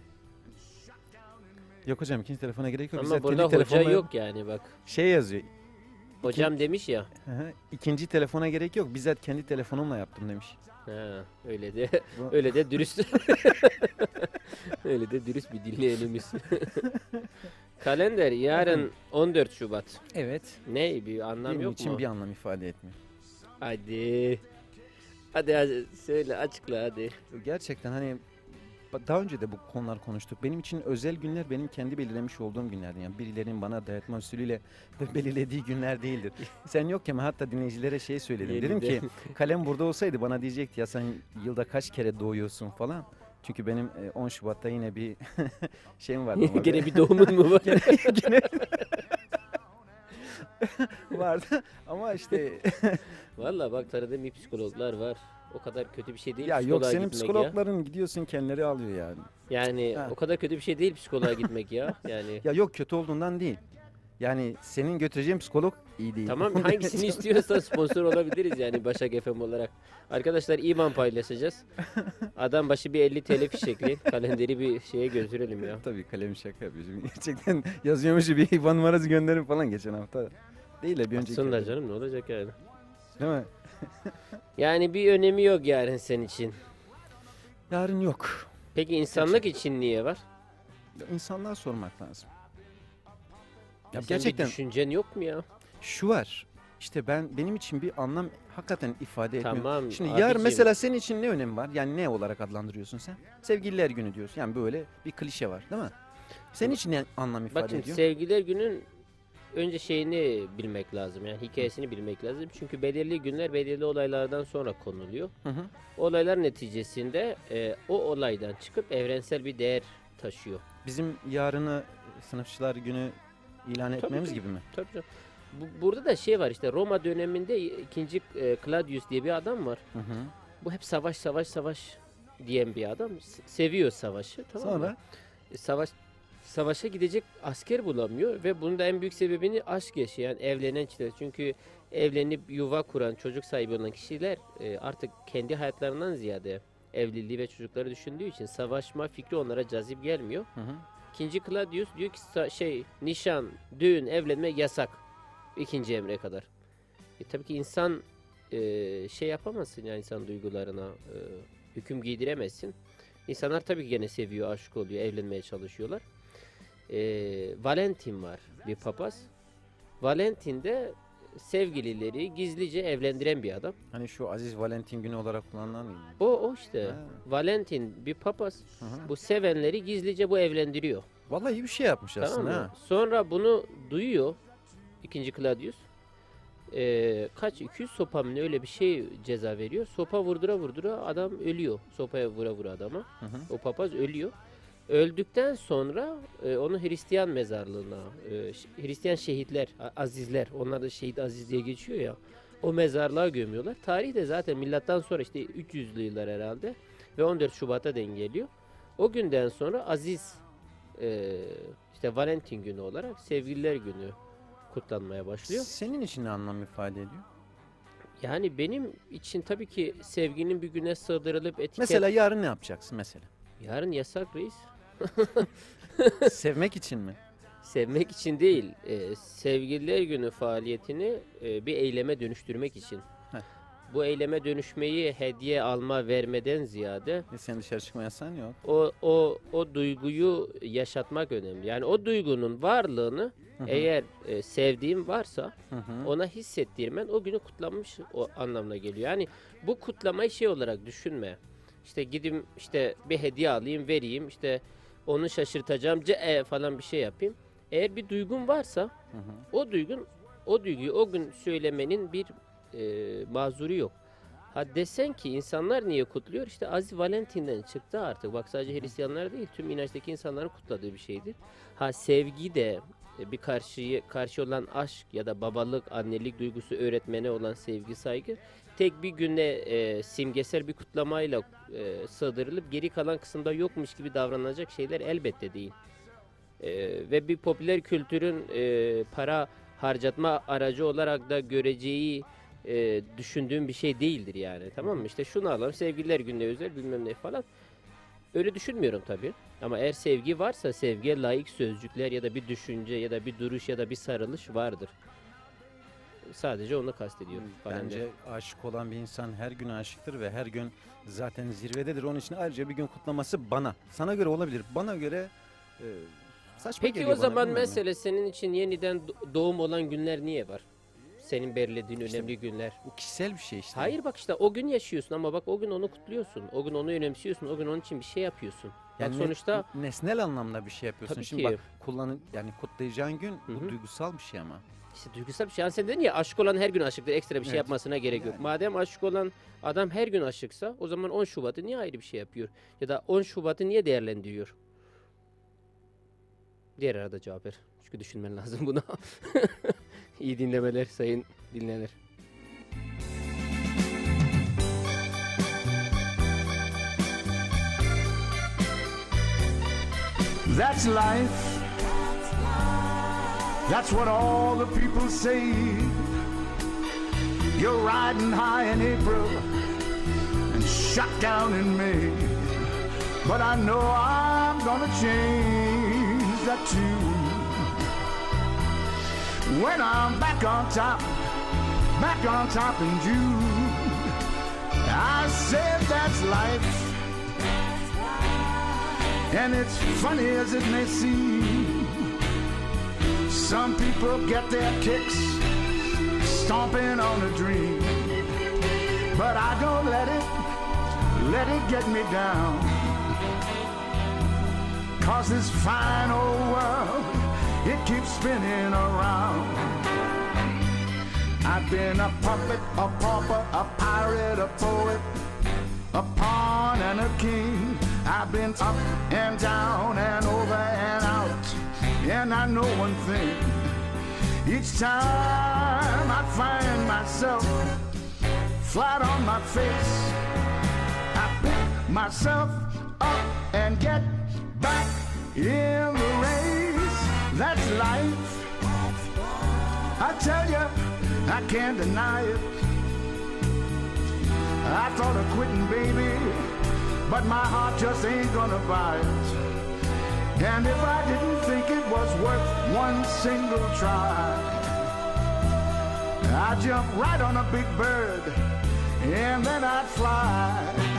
Yok hocam, ikinci telefona gerek yok. Ama Bizler burada kendi hoca telefonla- yok yani bak. Şey yazıyor. Hocam demiş ya. Hı hı, İkinci telefona gerek yok. Bizzat kendi telefonumla yaptım demiş. Ha, öyle de Bu- öyle de dürüst. Öyle de dürüst bir dinleyenimiz. Kalender yarın on dört Şubat. Evet. Ne bir anlam Benim yok için mu? bir anlam ifade etmiyor. Hadi. Hadi, hadi söyle, açıkla hadi. Gerçekten hani ba- daha önce de bu konular konuştuk. Benim için özel günler benim kendi belirlemiş olduğum günlerdi. Yani birilerinin bana dayatma usulüyle be- belirlediği günler değildir. Sen yokken hatta dinleyicilere şey söyledim. Dedim ki kalem burada olsaydı bana diyecekti ya sen yılda kaç kere doğuyorsun falan. Çünkü benim e, on Şubat'ta yine bir şeyim vardı. ama Gene be- bir doğumun mu var? Gene, gene vardı ama işte Valla bak tanıdığım iyi psikologlar var. O kadar kötü bir şey değil ya yok psikoloğa senin gitmek ya. psikologların gidiyorsun kendileri alıyor yani. Yani Ha. o kadar kötü bir şey değil psikoloğa gitmek ya. Yani Ya yok kötü olduğundan değil. Yani senin götüreceğin psikolog iyi değil. tamam Onu hangisini demeye istiyorsan sponsor olabiliriz yani Başak F M olarak. Arkadaşlar İban paylaşacağız. Adam başı bir elli T L fişekli. Kalenderi bir şeye götürelim ya. Tabii kalem şaka yapıyorsun. Gerçekten yazıyormuş bir İban numarası gönderin falan geçen hafta. Değil de bir önceki. Atsınlar hafta. canım ne olacak yani. Değil mi? Yani bir önemi yok yarın senin için. Yarın yok. Peki insanlık için niye var? İnsanlığa sormak lazım. Ya Senin gerçekten bir düşüncen yok mu ya? şu var. İşte ben benim için bir anlam hakikaten ifade etmiyor. Tamam, Şimdi abicim. yarın mesela senin için ne önemi var? Yani ne olarak adlandırıyorsun sen? Sevgililer günü diyorsun. Yani böyle bir klişe var, değil mi? Senin için ne anlam ifade Bak şimdi ediyor? sevgililer günün önce şeyini bilmek lazım. Yani hikayesini bilmek lazım. Çünkü belirli günler belirli olaylardan sonra konuluyor. Hı hı. Olaylar neticesinde e, o olaydan çıkıp evrensel bir değer taşıyor. Bizim yarını sınıfçılar günü ilan Tabii etmemiz ki. gibi mi? Tabii canım. Bu, burada da şey var işte Roma döneminde ikinci e, Claudius diye bir adam var. Hı hı. Bu hep savaş savaş savaş diyen bir adam. S- seviyor savaşı. Tamam mı? Sonra E, Savaş savaşa gidecek asker bulamıyor ve bunun da en büyük sebebini aşk yaşayan, evlenen kişiler. Çünkü evlenip yuva kuran, çocuk sahibi olan kişiler e, artık kendi hayatlarından ziyade evliliği ve çocukları düşündüğü için savaşma fikri onlara cazip gelmiyor. hı hı. İkinci Claudius diyor ki sa- şey nişan, düğün, evlenme yasak. İkinci emre kadar. E, tabii ki insan e, şey yapamazsın yani insan duygularına e, hüküm giydiremezsin. İnsanlar tabii ki gene seviyor, aşık oluyor, evlenmeye çalışıyorlar. E, Valentin var bir papaz. Valentin de sevgilileri gizlice evlendiren bir adam. Hani şu Aziz Valentin günü olarak kullanılan değil mi? O, o işte. Ha. Valentin bir papaz. Hı hı. Bu sevenleri gizlice bu evlendiriyor. Vallahi iyi bir şey yapmış Tamam aslında mı? ha. Sonra bunu duyuyor ikinci Claudius. Ee, kaç iki yüz sopa mı ne öyle bir şey ceza veriyor. Sopa vurdura vurdura adam ölüyor. Sopaya vura vura adama. Hı hı. O papaz ölüyor. Öldükten sonra e, onu Hristiyan mezarlığına, e, ş- Hristiyan şehitler, a- azizler, onlar da şehit aziz diye geçiyor ya. O mezarlığa gömüyorlar. Tarih de zaten milattan sonra işte üç yüzlü yıllar herhalde ve on dört Şubat'a denk geliyor. O günden sonra aziz e, işte Valentin günü olarak sevgililer günü kutlanmaya başlıyor. Senin için ne anlam ifade ediyor? Yani benim için tabii ki sevginin bir güne sığdırılıp etiket... Mesela yarın ne yapacaksın mesela? Yarın yasak reis. Sevmek için mi? Sevmek için değil, e, sevgililer günü faaliyetini e, bir eyleme dönüştürmek için. Heh. Bu eyleme dönüşmeyi hediye alma vermeden ziyade E sen dışarı çıkma yasağın yok. o o o duyguyu yaşatmak önemli. Yani o duygunun varlığını Hı hı. eğer e, sevdiğim varsa Hı hı. ona hissettirmen o günü kutlanmış o anlamına geliyor. Yani bu kutlamayı şey olarak düşünme. İşte gidim işte bir hediye alayım vereyim işte onu şaşırtacağım ce e falan bir şey yapayım. Eğer bir duygun varsa Hı hı. o duygun o duyguyu o gün söylemenin bir e, mazuru yok. Ha desen ki insanlar niye kutluyor? İşte Aziz Valentin'den çıktı artık. Bak sadece Hristiyanlar değil tüm inançtaki insanların kutladığı bir şeydir. Ha sevgi de e, bir karşıyı karşı olan aşk ya da babalık, annelik duygusu öğretmene olan sevgi, saygı tek bir güne e, simgesel bir kutlamayla e, sığdırılıp geri kalan kısımda yokmuş gibi davranılacak şeyler elbette değil. E, ve bir popüler kültürün e, para harcatma aracı olarak da göreceği e, düşündüğüm bir şey değildir yani. Tamam mı? İşte şunu alalım sevgililer gününe özel bilmem ne falan. Öyle düşünmüyorum tabii. Ama eğer sevgi varsa sevgiye layık sözcükler ya da bir düşünce ya da bir duruş ya da bir sarılış vardır. Sadece onu kastediyorum. Kalender. Bence aşık olan bir insan her gün aşıktır ve her gün zaten zirvededir. Onun için ayrıca bir gün kutlaması bana. Sana göre olabilir. Bana göre e, Saçma Peki geliyor o bana, zaman bilmiyorum. mesela senin için yeniden do- doğum olan günler niye var? Senin belirlediğin önemli günler. Bu kişisel bir şey işte. Hayır bak işte o gün yaşıyorsun ama bak o gün onu kutluyorsun. O gün onu önemsiyorsun. O gün onun için bir şey yapıyorsun. Yani bak ne- sonuçta nesnel anlamda bir şey yapıyorsun. Tabii Şimdi ki. bak kullanın yani kutlayacağın gün Hı bu hı. duygusal bir şey ama. işte duygusal bir şey. Yani sen dedin ya aşık olan her gün aşıktır. Ekstra bir şey Evet. yapmasına gerek yok. Yani. Madem aşık olan adam her gün aşıksa o zaman on Şubat'ı niye ayrı bir şey yapıyor? Ya da on Şubat'ı niye değerlendiriyor? Diğer arada cevap ver. Çünkü düşünmen lazım buna. İyi dinlemeler sayın dinleyenler. That's life. That's what all the people say. You're riding high in April and shut down in May. But I know I'm gonna change that too. When I'm back on top, back on top in June, I said that's life. And it's funny as it may seem, some people get their kicks stomping on a dream. But I don't let it, let it get me down. 'Cause this fine old world, it keeps spinning around. I've been a puppet, a pauper, a pirate, a poet, a pawn and a king. I've been up and down and over and out. And I know one thing, each time I find myself flat on my face, I pick myself up and get back in the race. That's life. I tell you, I can't deny it. I thought of quitting, baby, but my heart just ain't gonna buy it. And if I didn't think it was worth one single try, I'd jump right on a big bird and then I'd fly.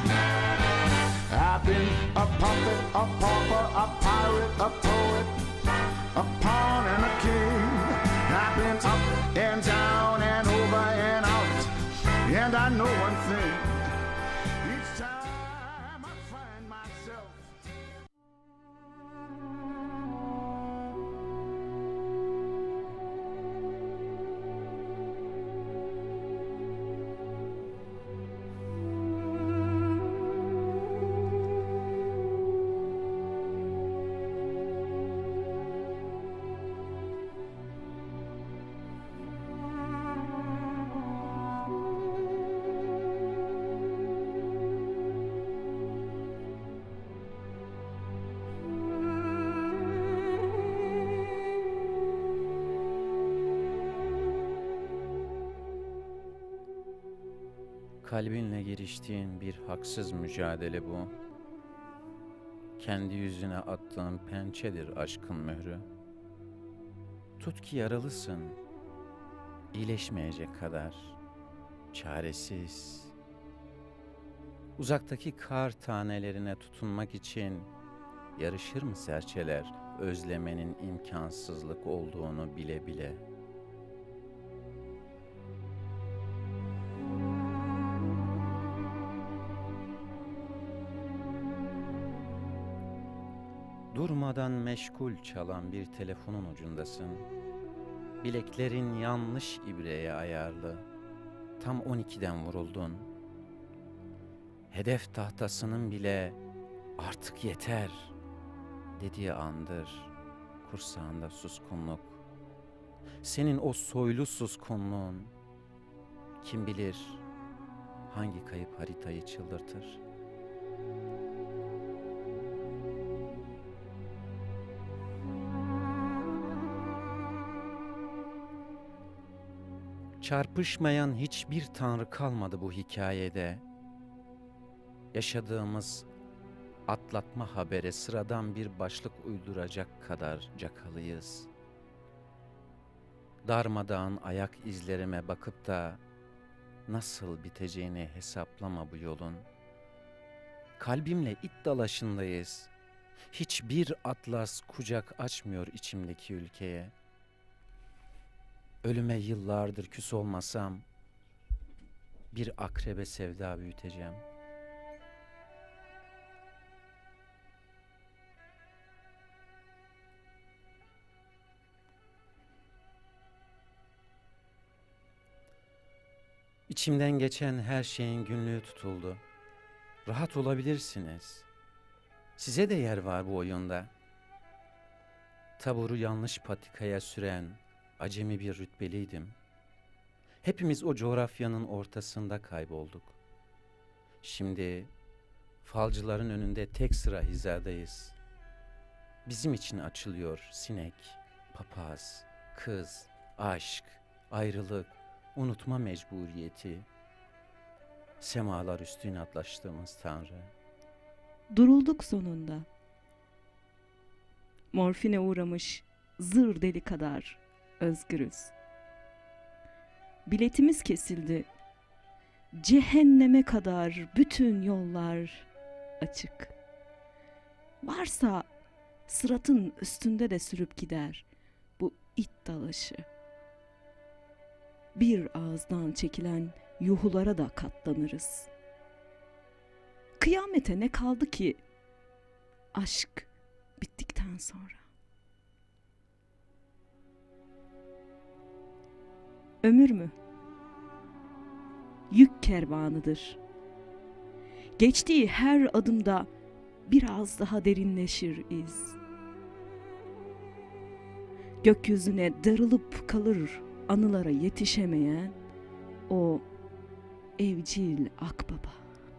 I've been a puppet, a pauper, a pirate, a poet, a pawn and a king. I've been up and down and over and out. And I know one thing, each time I find myself. Kalbinle giriştiğin bir haksız mücadele bu. Kendi yüzüne attığın pençedir aşkın mührü. Tut ki yaralısın, iyileşmeyecek kadar, çaresiz. Uzaktaki kar tanelerine tutunmak için yarışır mı serçeler özlemenin imkansızlık olduğunu bile bile? Durmadan meşgul çalan bir telefonun ucundasın. Bileklerin yanlış ibreye ayarlı. Tam on ikiden vuruldun. Hedef tahtasının bile artık yeter dediği andır kursağında suskunluk. Senin o soylu suskunluğun kim bilir hangi kayıp haritayı çıldırtır. Çarpışmayan hiçbir tanrı kalmadı bu hikayede. Yaşadığımız atlatma habere sıradan bir başlık uyduracak kadar cakalıyız. Darmadağın ayak izlerime bakıp da nasıl biteceğini hesaplama bu yolun. Kalbimle it dalaşındayız. Hiçbir atlas kucak açmıyor içimdeki ülkeye. Ölüme yıllardır küs olmasam bir akrebe sevda büyüteceğim. İçimden geçen her şeyin günlüğü tutuldu. Rahat olabilirsiniz. Size de yer var bu oyunda. Taburu yanlış patikaya süren acemi bir rütbeliydim. Hepimiz o coğrafyanın ortasında kaybolduk. Şimdi falcıların önünde tek sıra hizadayız. Bizim için açılıyor sinek, papaz, kız, aşk, ayrılık, unutma mecburiyeti. Semalar üstüne atlaştığımız Tanrı. Durulduk sonunda. Morfine uğramış zır deli kadar özgürüz. Biletimiz kesildi. Cehenneme kadar bütün yollar açık. Varsa sıratın üstünde de sürüp gider bu it dalaşı. Bir ağızdan çekilen yuhulara da katlanırız. Kıyamete ne kaldı ki aşk bittikten sonra? Ömür mü? Yük kervanıdır. Geçtiği her adımda biraz daha derinleşir iz. Gökyüzüne darılıp kalır anılara yetişemeyen o evcil akbaba.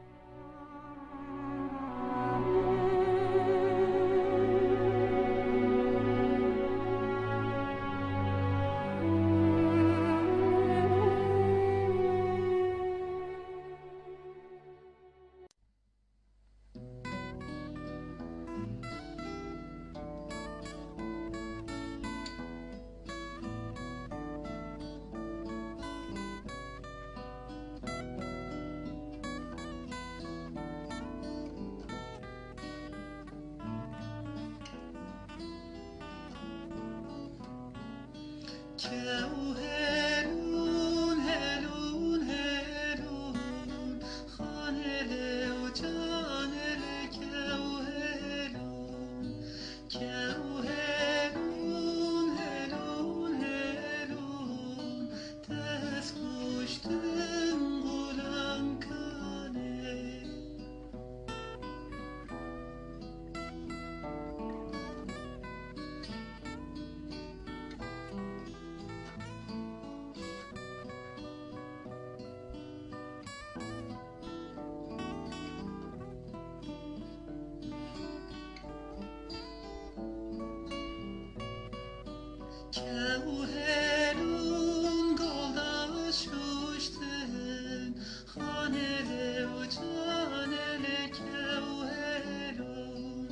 هلون هلون هلون خانه و جانه کو هلون کو هلون هلون هلون دست کشتم غلام کنه Kevherun golda şuştun Hanele u canele kevherun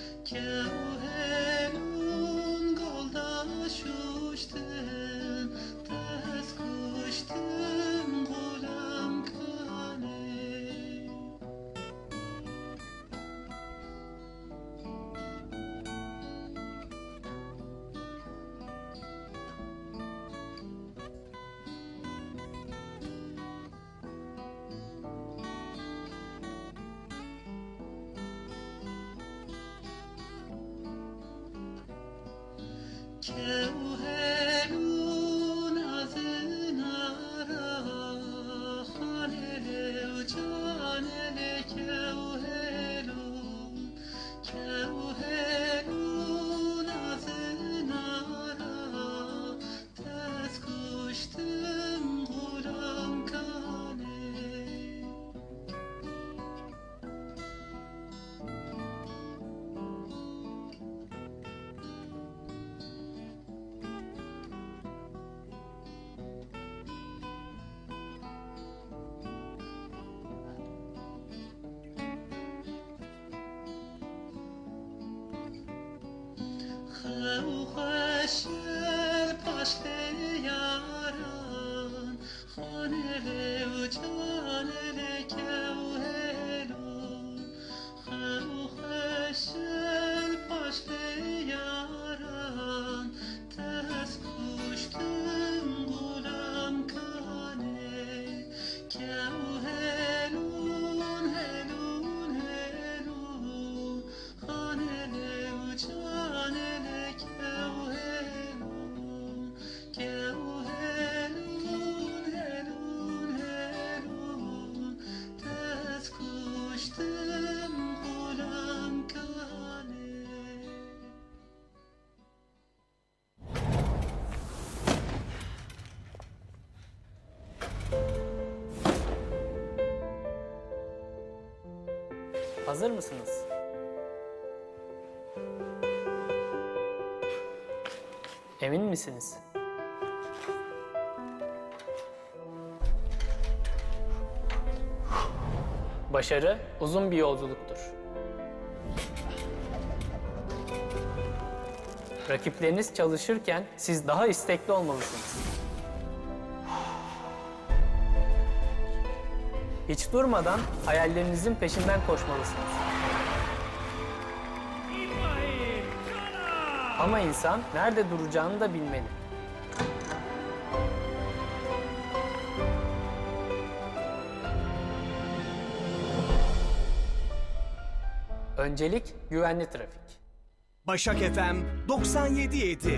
Kevherun golda şuştun Tez kuştum gulam kane Kevherun azınara Hanele u canele kevherun Kevherun azınara Tez kuştum gulam kane خوشل پشت یاران خانه و جانه کوهلون خوشل Hazır mısınız? Emin misiniz? Başarı uzun bir yolculuktur. Rakipleriniz çalışırken siz daha istekli olmalısınız. Hiç durmadan hayallerinizin peşinden koşmalısınız. Ama insan nerede duracağını da bilmeli. Öncelik güvenli trafik. Başak F M doksan yedi yedi.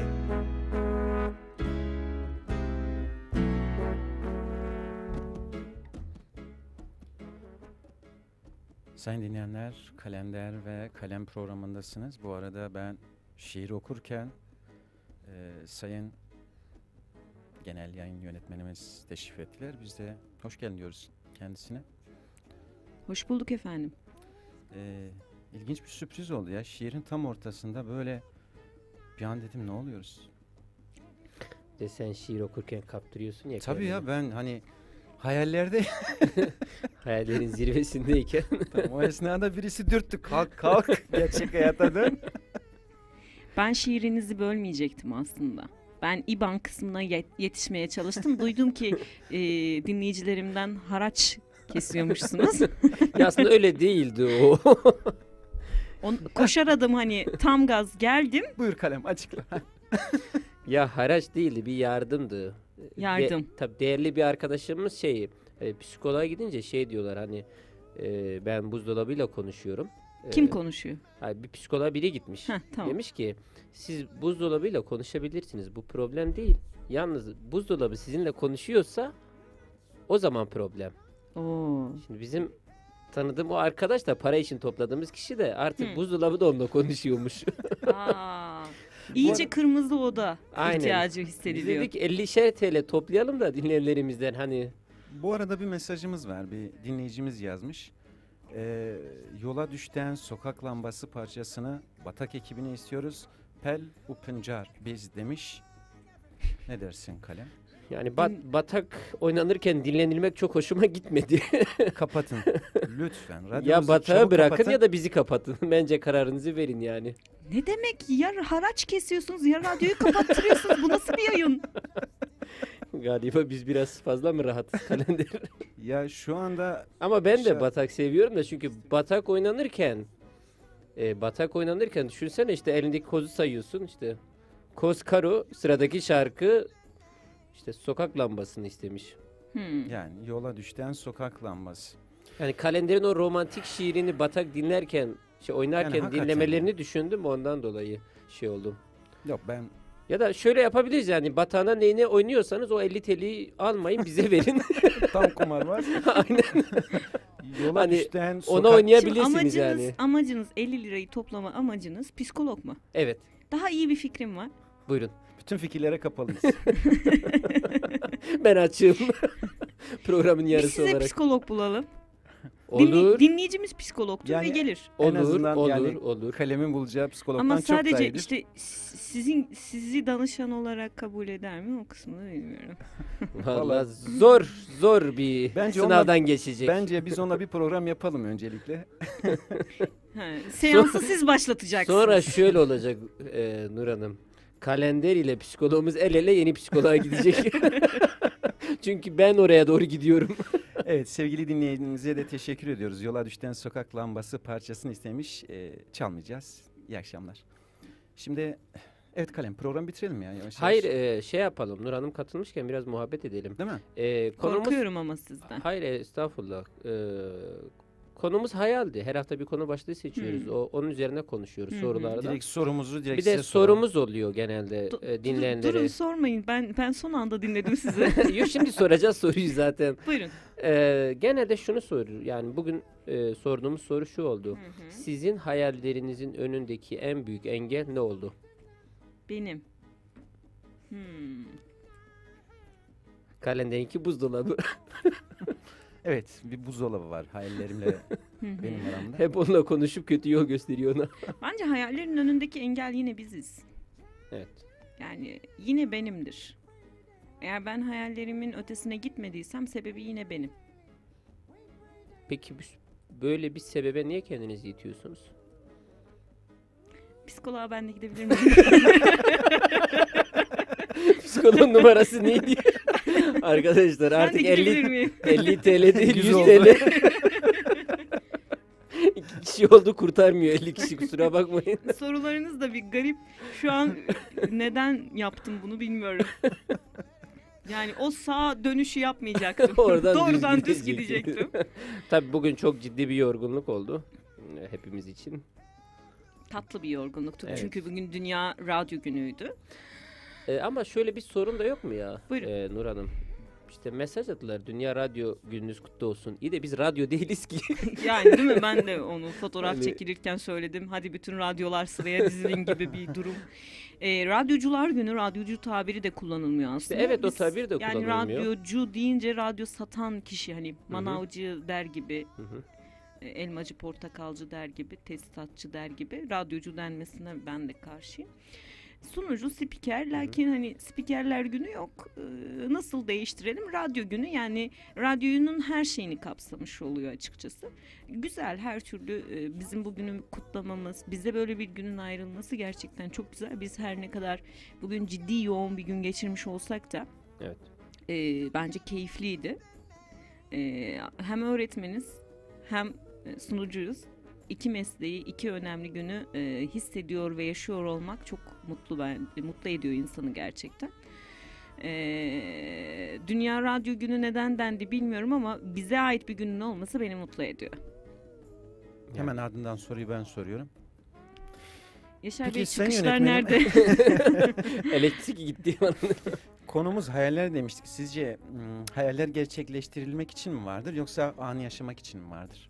Sayın dinleyenler, Kalender ve Kalem programındasınız. Bu arada ben şiir okurken e, Sayın Genel Yayın Yönetmenimiz teşrif ettiler. Biz de hoş geldin diyoruz kendisine. Hoş bulduk efendim. E, ilginç bir sürpriz oldu ya. Şiirin tam ortasında böyle bir an dedim ne oluyoruz? De sen şiir okurken kaptırıyorsun ya. Tabii kendini. ya ben hani hayallerde Hayallerin zirvesindeyken. Tamam, o esnada birisi dürttü. Kalk kalk gerçek hayata dön. Ben şiirinizi bölmeyecektim aslında. Ben İBAN kısmına yet- yetişmeye çalıştım. Duydum ki e, dinleyicilerimden haraç kesiyormuşsunuz. Ya aslında öyle değildi o. On, koşar adım hani tam gaz geldim. Buyur Kalem açıkla. Ya haraç değildi, bir yardımdı. Yardım. De, tabii değerli bir arkadaşımız şey, e, psikoloğa gidince şey diyorlar hani e, ben buzdolabıyla konuşuyorum. Kim E, konuşuyor? Hayır, bir psikoloğa biri gitmiş. Heh, tamam. Demiş ki siz buzdolabıyla konuşabilirsiniz, bu problem değil. Yalnız buzdolabı sizinle konuşuyorsa o zaman problem. Oo. Şimdi bizim tanıdığım o arkadaş da para için topladığımız kişi de artık Hı. buzdolabı da onunla konuşuyormuş. Aa, iyice kırmızı oda Aynen. ihtiyacı Biz hissediliyor. dedik ellişer T L toplayalım da dinleyenlerimizden hani. Bu arada bir mesajımız var. Bir dinleyicimiz yazmış. Ee, yola düşten sokak lambası parçasını Batak ekibine istiyoruz. Pel Upıncar biz demiş. Ne dersin Kalem? Yani bat, batak oynanırken dinlenilmek çok hoşuma gitmedi. Kapatın. Lütfen. Ya Radyonuzu batağı çabuk bırakın kapatın. ya da bizi kapatın. Bence kararınızı verin yani. Ne demek ya haraç kesiyorsunuz ya radyoyu kapattırıyorsunuz. Bu nasıl bir yayın? Galiba biz biraz fazla mı rahatız kalender? Ya şu anda Ama ben de Şa- batak seviyorum da çünkü batak oynanırken e, batak oynanırken düşünsene işte elindeki kozu sayıyorsun işte. Koz karo sıradaki şarkı işte sokak lambasını istemiş. Hmm. yani yola düşten sokak lambası. Yani kalenderin o romantik şiirini batak dinlerken şey oynarken Yani hakikaten dinlemelerini düşündüm ondan dolayı şey oldum. Yok ben Ya da şöyle yapabiliriz yani batağına neyine oynuyorsanız o elli T L'yi almayın bize verin. tam kumar var. Aynen. Yola Hani düşten Onu sokak Şimdi oynayabilirsiniz amacınız, yani. amacınız elli lirayı toplama amacınız psikolog mu? Evet. Daha iyi bir fikrim var. Buyurun. bütün fikirlere kapalıyız. Ben açığım. Programın Biz yarısı size olarak. psikolog bulalım. Dinli- Olur. dinleyicimiz psikologtur Yani ve gelir. en Olur, azından olur, yani olur. Kalemin bulacağı psikologdan Ama çok daha sadece iyidir. işte s- sizin sizi danışan olarak kabul eder mi o kısmını bilmiyorum. Vallahi zor zor bir Bence sınavdan onunla- geçecek. Bence biz onunla bir program yapalım öncelikle. Ha, seansı siz başlatacaksınız. Sonra şöyle olacak e, Nur Hanım. Kalender ile psikologumuz el ele yeni psikoloğa gidecek. Çünkü ben oraya doğru gidiyorum. Evet sevgili dinleyicimize de teşekkür ediyoruz. Yola düşten sokak lambası parçasını istemiş. Ee, çalmayacağız. İyi akşamlar. Şimdi evet Kalem program bitirelim ya. Yavaş yavaş. Hayır e, şey yapalım. Nur Hanım katılmışken biraz muhabbet edelim. Değil mi? E, konumuz... Korkuyorum ama sizden. Hayır estağfurullah. E, konumuz hayaldi. Her hafta bir konu başlığı seçiyoruz. Hmm. O onun üzerine konuşuyoruz Hı hı. sorularda. Direkt sorumuzu direkt Bir de size soralım. sorumuz oluyor genelde Du- e, dur- dinleyenlere. Durun sormayın. Ben ben son anda dinledim sizi. Yok şimdi soracağız soruyu zaten. Buyurun. Ee, gene de şunu soruyor. Yani bugün e, sorduğumuz soru şu oldu. Hı hı. Sizin hayallerinizin önündeki en büyük engel ne oldu? Benim. Hmm. Kalenderinki buzdolabı. Evet bir buzdolabı var hayallerimle hı. benim aramda. Hep onunla konuşup kötü yol gösteriyor ona. Bence hayallerin önündeki engel yine biziz. Evet. Yani yine benimdir. Eğer ben hayallerimin ötesine gitmediysem sebebi yine benim. Peki bu- böyle bir sebebe niye kendinizi itiyorsunuz? Psikoloğa ben de gidebilir miyim? Psikoloğun numarası neydi? Arkadaşlar Ben de artık gidebilir elli, miyim? elli TL değil Yüz yüz oldu. T L. İki kişi oldu kurtarmıyor elli kişi, kusura bakmayın. Sorularınız da bir garip. Şu an neden yaptım bunu bilmiyorum. Yani o sağ dönüşü yapmayacaktım. Oradan Doğrudan düz gidecektin. gidecektim. Tabii bugün çok ciddi bir yorgunluk oldu e, hepimiz için. Tatlı bir yorgunluktu. Evet. Çünkü bugün Dünya Radyo Günü'ydü. E, ama şöyle bir sorun da yok mu ya Buyurun. e, Nur Hanım? İşte mesaj attılar, Dünya Radyo Gününüz kutlu olsun. İyi de biz radyo değiliz ki. Yani değil mi? Ben de onu fotoğraf Yani- çekilirken söyledim. Hadi bütün radyolar sıraya dizilin gibi bir durum. Ee, radyocular günü, radyocu tabiri de kullanılmıyor aslında. evet, o tabir de Yani kullanılmıyor. radyocu deyince radyo satan kişi, hani manavcı der gibi, Hı hı. e, elmacı portakalcı der gibi, tesisatçı der gibi radyocu denmesine ben de karşıyım. Sunucu, spiker, lakin hani spikerler günü yok. Ee, nasıl değiştirelim? Radyo günü, yani radyonun her şeyini kapsamış oluyor açıkçası. Güzel, her türlü e, bizim bugünü kutlamamız, bize böyle bir günün ayrılması gerçekten çok güzel. Biz her ne kadar bugün ciddi yoğun bir gün geçirmiş olsak da Evet. e, bence keyifliydi. E, hem öğretmeniz hem e, sunucuyuz. İki mesleği, iki önemli günü e, hissediyor ve yaşıyor olmak çok mutlu, ben mutlu ediyor insanı gerçekten. E, Dünya Radyo Günü neden dendi bilmiyorum ama bize ait bir günün olması beni mutlu ediyor. Hemen ardından soruyu ben soruyorum. Yaşar Peki Bey, sayın çıkışlar yönetmenim- nerede? Elektrik gitti. Konumuz hayaller demiştik. Sizce hmm, hayaller gerçekleştirilmek için mi vardır yoksa anı yaşamak için mi vardır?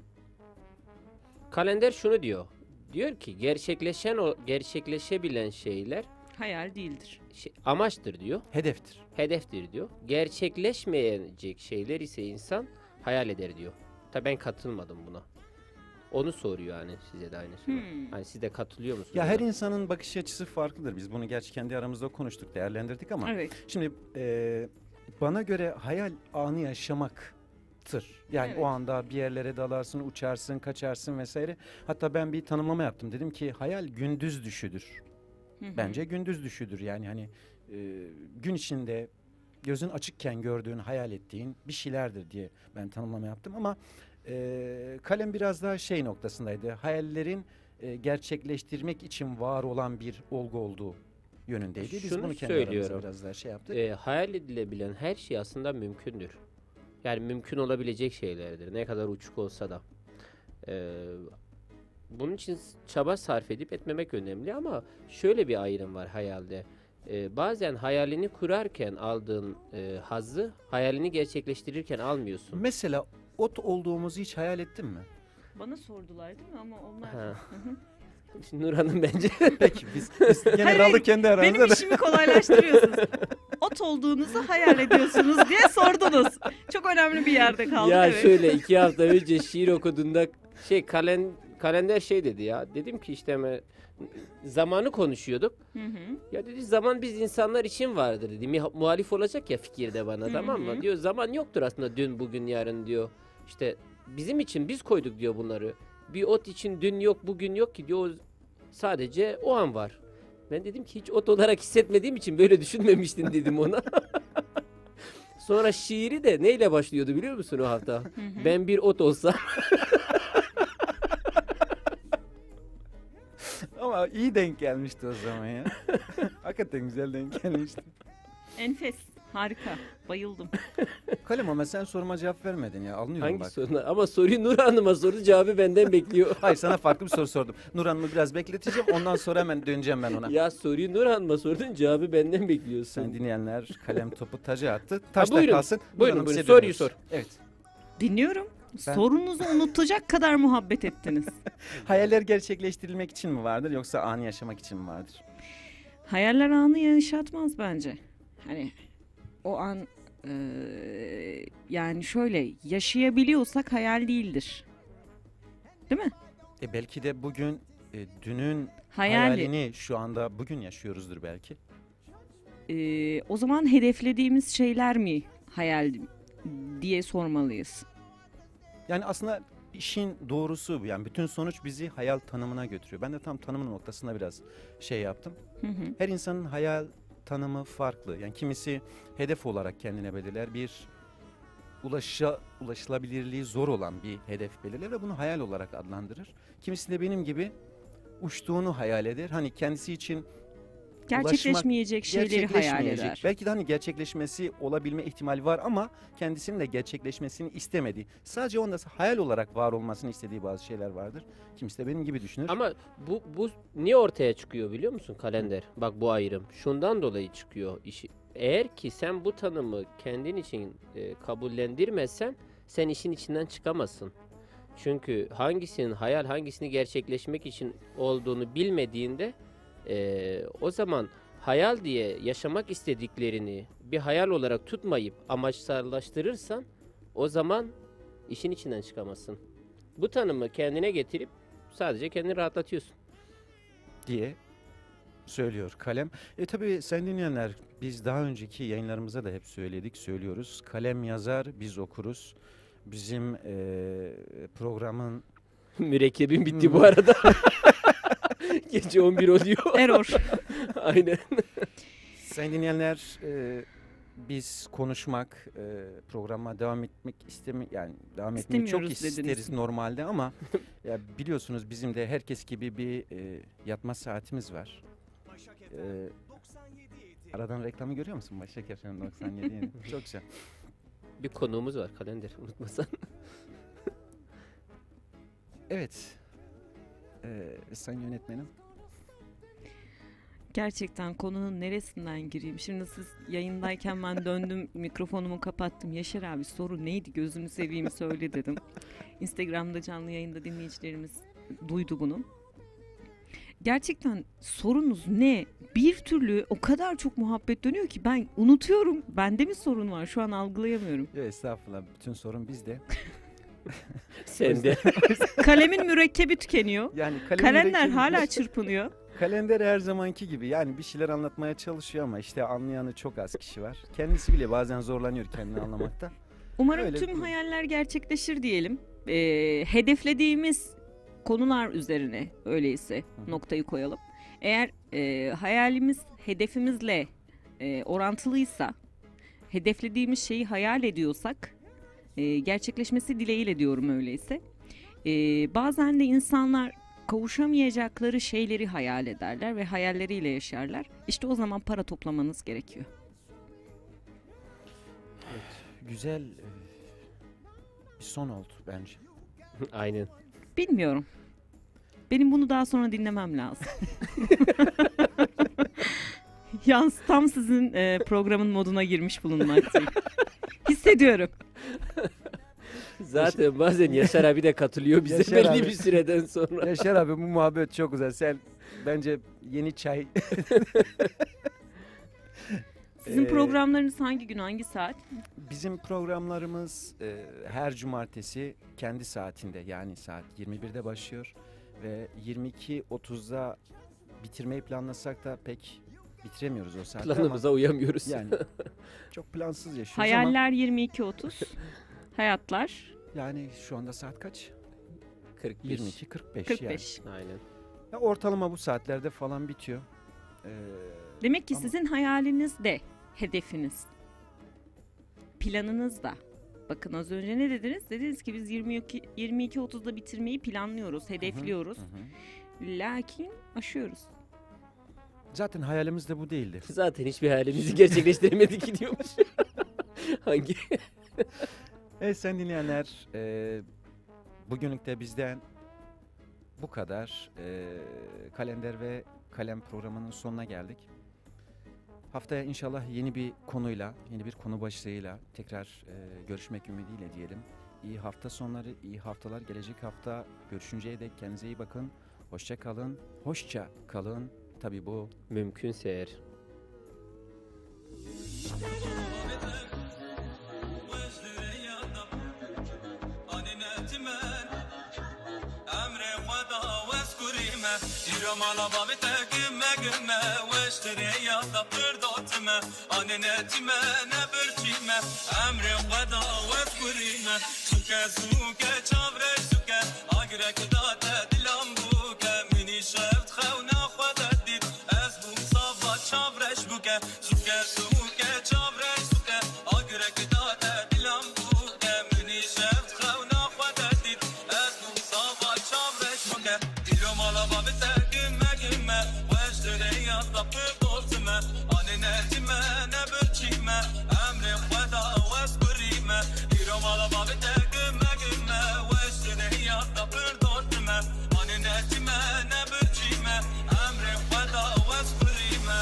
Kalender şunu diyor. Diyor ki gerçekleşen o gerçekleşebilen şeyler Hayal değildir. şey, amaçtır diyor. Hedeftir. Hedeftir diyor. Gerçekleşmeyecek şeyler ise insan hayal eder diyor. Tabii ben katılmadım buna. Onu soruyor yani, size de aynısını. Hmm. Hani siz de katılıyor musunuz? Ya her buna? insanın bakış açısı farklıdır. Biz bunu gerçi kendi aramızda konuştuk, değerlendirdik ama Evet. şimdi e, bana göre hayal anı yaşamaktır. Yani Evet. o anda bir yerlere dalarsın, uçarsın, kaçarsın vesaire. Hatta ben bir tanımlama yaptım. Dedim ki hayal gündüz düşüdür. Hı hı. Bence gündüz düşüdür. Yani hani e, gün içinde gözün açıkken gördüğün, hayal ettiğin bir şeylerdir diye ben tanımlama yaptım ama e, kalem biraz daha şey noktasındaydı. Hayallerin e, gerçekleştirmek için var olan bir olgu olduğu yönündeydi. Biz Şunu bunu kendi aramızda söylüyorum. biraz daha şey yaptık. Ee, hayal edilebilen her şey aslında mümkündür. Yani mümkün olabilecek şeylerdir. Ne kadar uçuk olsa da. Ee, bunun için çaba sarf edip etmemek önemli ama şöyle bir ayrım var hayalde. Ee, bazen hayalini kurarken aldığın e, hazzı hayalini gerçekleştirirken almıyorsun. Mesela ot olduğumuzu hiç hayal ettin mi? Bana sordular değil mi ama onlar... Ha. Hı hı. Şimdi Nur Hanım bence. Peki biz, biz gene Hayır, daldık kendi aramızda benim da. işimi kolaylaştırıyorsunuz. Ot olduğunuzu hayal ediyorsunuz diye sordunuz. Çok önemli bir yerde kaldık. Ya evet. şöyle iki hafta önce şiir okuduğunda şey kalen, kalender şey dedi ya. Dedim ki işte me- zamanı konuşuyorduk. Hı hı. Ya dedi zaman biz insanlar için vardır dedi. Mi- muhalif olacak ya fikirde bana, Hı tamam hı. mı? Diyor zaman yoktur aslında, dün bugün yarın diyor. İşte bizim için biz koyduk diyor bunları. Bir ot için dün yok bugün yok ki diyor, o sadece o an var. Ben dedim ki hiç ot olarak hissetmediğim için böyle düşünmemiştin dedim ona. Sonra şiiri de neyle başlıyordu biliyor musun o hafta? Ben bir ot olsam. Ama iyi denk gelmişti o zaman ya. Hakikaten güzel denk gelmişti. Enfes. Harika. Bayıldım. Kalem ama sen soruma cevap vermedin ya. Anlıyorum Hangi bak. soruna? Ama soruyu Nur Hanım'a sordu, cevabı benden bekliyor. Hayır, sana farklı bir soru sordum. Nur Hanım'ı biraz bekleteceğim. Ondan sonra hemen döneceğim ben ona. Ya soruyu Nur Hanım'a sordun, cevabı benden bekliyorsun. Sen dinleyenler kalem topu taca attı. Taşta buyurun. kalsın. Nur Buyurun, Hanım, buyurun. size Soruyu dönüyoruz. sor. Evet. Dinliyorum. Ben- Sorunuzu unutacak kadar muhabbet ettiniz. Hayaller gerçekleştirilmek için mi vardır yoksa anı yaşamak için mi vardır? Hayaller anı yaşatmaz bence. Hani o an eee, yani şöyle yaşayabiliyorsak hayal değildir. Değil mi? E belki de bugün e, dünün Hayali. hayalini şu anda bugün yaşıyoruzdur belki. Ee, o zaman hedeflediğimiz şeyler mi hayal diye sormalıyız. Yani aslında işin doğrusu bu. Yani bütün sonuç bizi hayal tanımına götürüyor. Ben de tam tanımın noktasında biraz şey yaptım. Hı hı. Her insanın hayal tanımı farklı. Yani kimisi hedef olarak kendine belirler. Bir ulaşa, ulaşılabilirliği zor olan bir hedef belirler ve bunu hayal olarak adlandırır. Kimisi de benim gibi uçtuğunu hayal eder. Hani kendisi için Gerçekleşmeyecek ulaşmak, şeyleri hayal gerçekleşmeyecek. eder. Belki de hani gerçekleşmesi olabilme ihtimali var ama kendisinin de gerçekleşmesini istemediği, sadece onda hayal olarak var olmasını istediği bazı şeyler vardır. Kimisi de benim gibi düşünür. Ama bu bu niye ortaya çıkıyor biliyor musun kalender? Bak bu ayrım. Şundan dolayı çıkıyor işi. Eğer ki sen bu tanımı kendin için e, kabullendirmezsen sen işin içinden çıkamazsın. Çünkü hangisinin hayal hangisini gerçekleşmek için olduğunu bilmediğinde e, o zaman hayal diye yaşamak istediklerini bir hayal olarak tutmayıp amaçsallaştırırsan o zaman işin içinden çıkamazsın. Bu tanımı kendine getirip sadece kendini rahatlatıyorsun. Diye söylüyor Kalem. E tabii sen dinleyenler, biz daha önceki yayınlarımızda da hep söyledik, söylüyoruz. Kalem yazar, biz okuruz. Bizim e, programın... Mürekkebim bitti bu arada. Gece on bir oluyor. Error. Aynen. Sayın dinleyenler, e, biz konuşmak, e, programa devam etmek istemi yani devam etmeyi çok İstemiyoruz isteriz dediniz. normalde ama ya biliyorsunuz bizim de herkes gibi bir e, yatma saatimiz var. E, aradan reklamı görüyor musun? Başak F M doksan yedi yeni. Çok güzel. Bir konuğumuz var kalender unutmasan. Evet. E, sayın yönetmenim. Gerçekten konunun neresinden gireyim? Şimdi siz yayındayken ben döndüm, mikrofonumu kapattım. Yaşar abi soru neydi, gözünü seveyim söyle dedim. Instagram'da canlı yayında dinleyicilerimiz duydu bunu. Gerçekten sorunuz ne? Bir türlü o kadar çok muhabbet dönüyor ki ben unutuyorum. Bende mi sorun var? Şu an algılayamıyorum. Yok estağfurullah. Bütün sorun bizde. Sende. Kalemin mürekkebi tükeniyor. Yani kalem Kalender mürekkebi- hala çırpınıyor. Kalender her zamanki gibi yani bir şeyler anlatmaya çalışıyor ama işte anlayanı çok az kişi var. Kendisi bile bazen zorlanıyor kendini anlamakta. Umarım Öyle tüm bir- hayaller gerçekleşir diyelim. Ee, hedeflediğimiz konular üzerine öyleyse noktayı koyalım. Eğer e, hayalimiz hedefimizle e, orantılıysa, hedeflediğimiz şeyi hayal ediyorsak, e, gerçekleşmesi dileğiyle diyorum öyleyse. E, bazen de insanlar kavuşamayacakları şeyleri hayal ederler ve hayalleriyle yaşarlar. İşte o zaman para toplamanız gerekiyor. Güzel e, bir son oldu bence. Aynen. Bilmiyorum. Benim bunu daha sonra dinlemem lazım. Yalnız tam sizin e, programın moduna girmiş bulunmaktayım. Hissediyorum. Zaten bazen Yaşar abi de katılıyor bize Yaşar belli abi- bir süreden sonra. Yaşar abi bu muhabbet çok güzel. Sen bence yeni çay... Sizin Ee, programlarınız hangi gün, hangi saat? Bizim programlarımız e, her cumartesi kendi saatinde yani saat yirmi birde başlıyor ve yirmi iki otuzda bitirmeyi planlasak da pek bitiremiyoruz o saatte Planımıza ama uyamıyoruz. yani çok plansız yaşıyoruz Hayaller yirmi iki otuz. Hayatlar ama yani şu anda saat kaç? kırk beş. yirmi iki kırk beş kırk yani. beş. Aynen. Ya ortalama bu saatlerde falan bitiyor. Ee, Demek ki Ama- sizin hayaliniz de hedefiniz. Planınız da. Bakın az önce ne dediniz? Dediniz ki biz yirmi iki yirmi iki otuzda bitirmeyi planlıyoruz, hedefliyoruz. hı hı. Lakin aşıyoruz. Zaten hayalimiz de bu değildi. Zaten hiçbir hayalimizi gerçekleştiremedik diyormuş. Hangi? Evet sayın dinleyenler, e, bugünlük de bizden bu kadar. E, Kalender ve Kalem programının sonuna geldik. Haftaya inşallah yeni bir konuyla, yeni bir konu başlığıyla tekrar e, görüşmek ümidiyle diyelim. İyi hafta sonları, iyi haftalar. Gelecek hafta görüşünceye dek kendinize iyi bakın. Hoşça kalın, hoşça kalın. Tabii bu Mümkünse eğer. أنا مالا بابی تگمه گمه وشتری یادا پرداتمه آنه نتیمه نبرچیمه امر خدا وفکریمه سوکه سوکه چاوره سوکه آگره کداته دلم بوکه منی شفت خونا خدا دید از بوم صافا چاورش بوکه سوکه سوکه چاوره سوکه آگره کداته دلم بوکه منی شفت خونا خدا دید از بوم صافا چاورش بوکه دیلو مالا بابی تگمه گمه وشتری یادا پرداتمه آنه نتیمه نبرچیمه امر خدا وفکریمه دیلو مالا بابی تگمه گمه وشتری یادا پرداتمه آنه نتیمه نبرچیمه امر خدا وفکریمه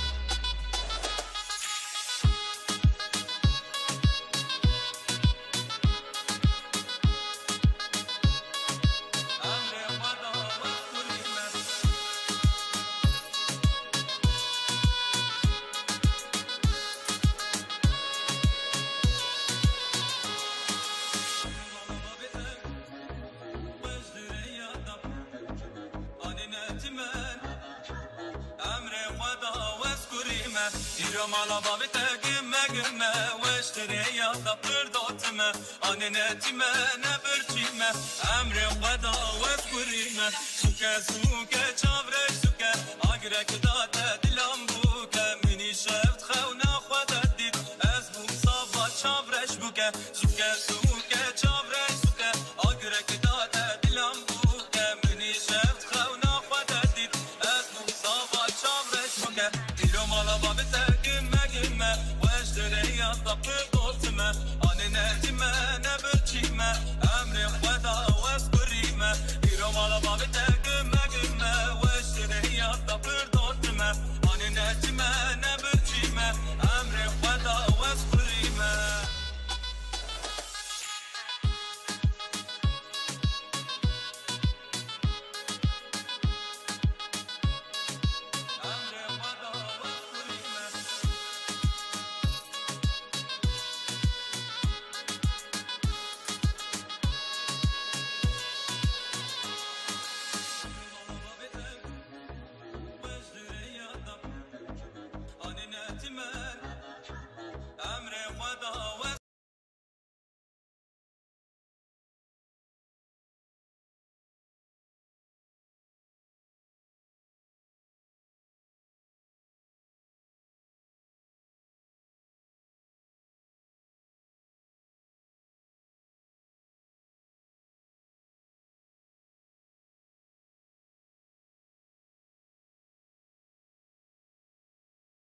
دیرو مالا بابی تگمه گمه وشتری یادا پرداتمه آنه نتیمه نبرچیمه امر خدا وفکریمه سوکه سوکه چاورش سوکه آگره کداته دلم بوکه منی شفت خونا خدا دید از بوم صافا چاورش بوکه سوکه سوکه چاورش سوکه آگره کداته دلم بوکه منی شفت خونا خدا دید از بوم صافا چاورش بوکه دیرو مالا بابی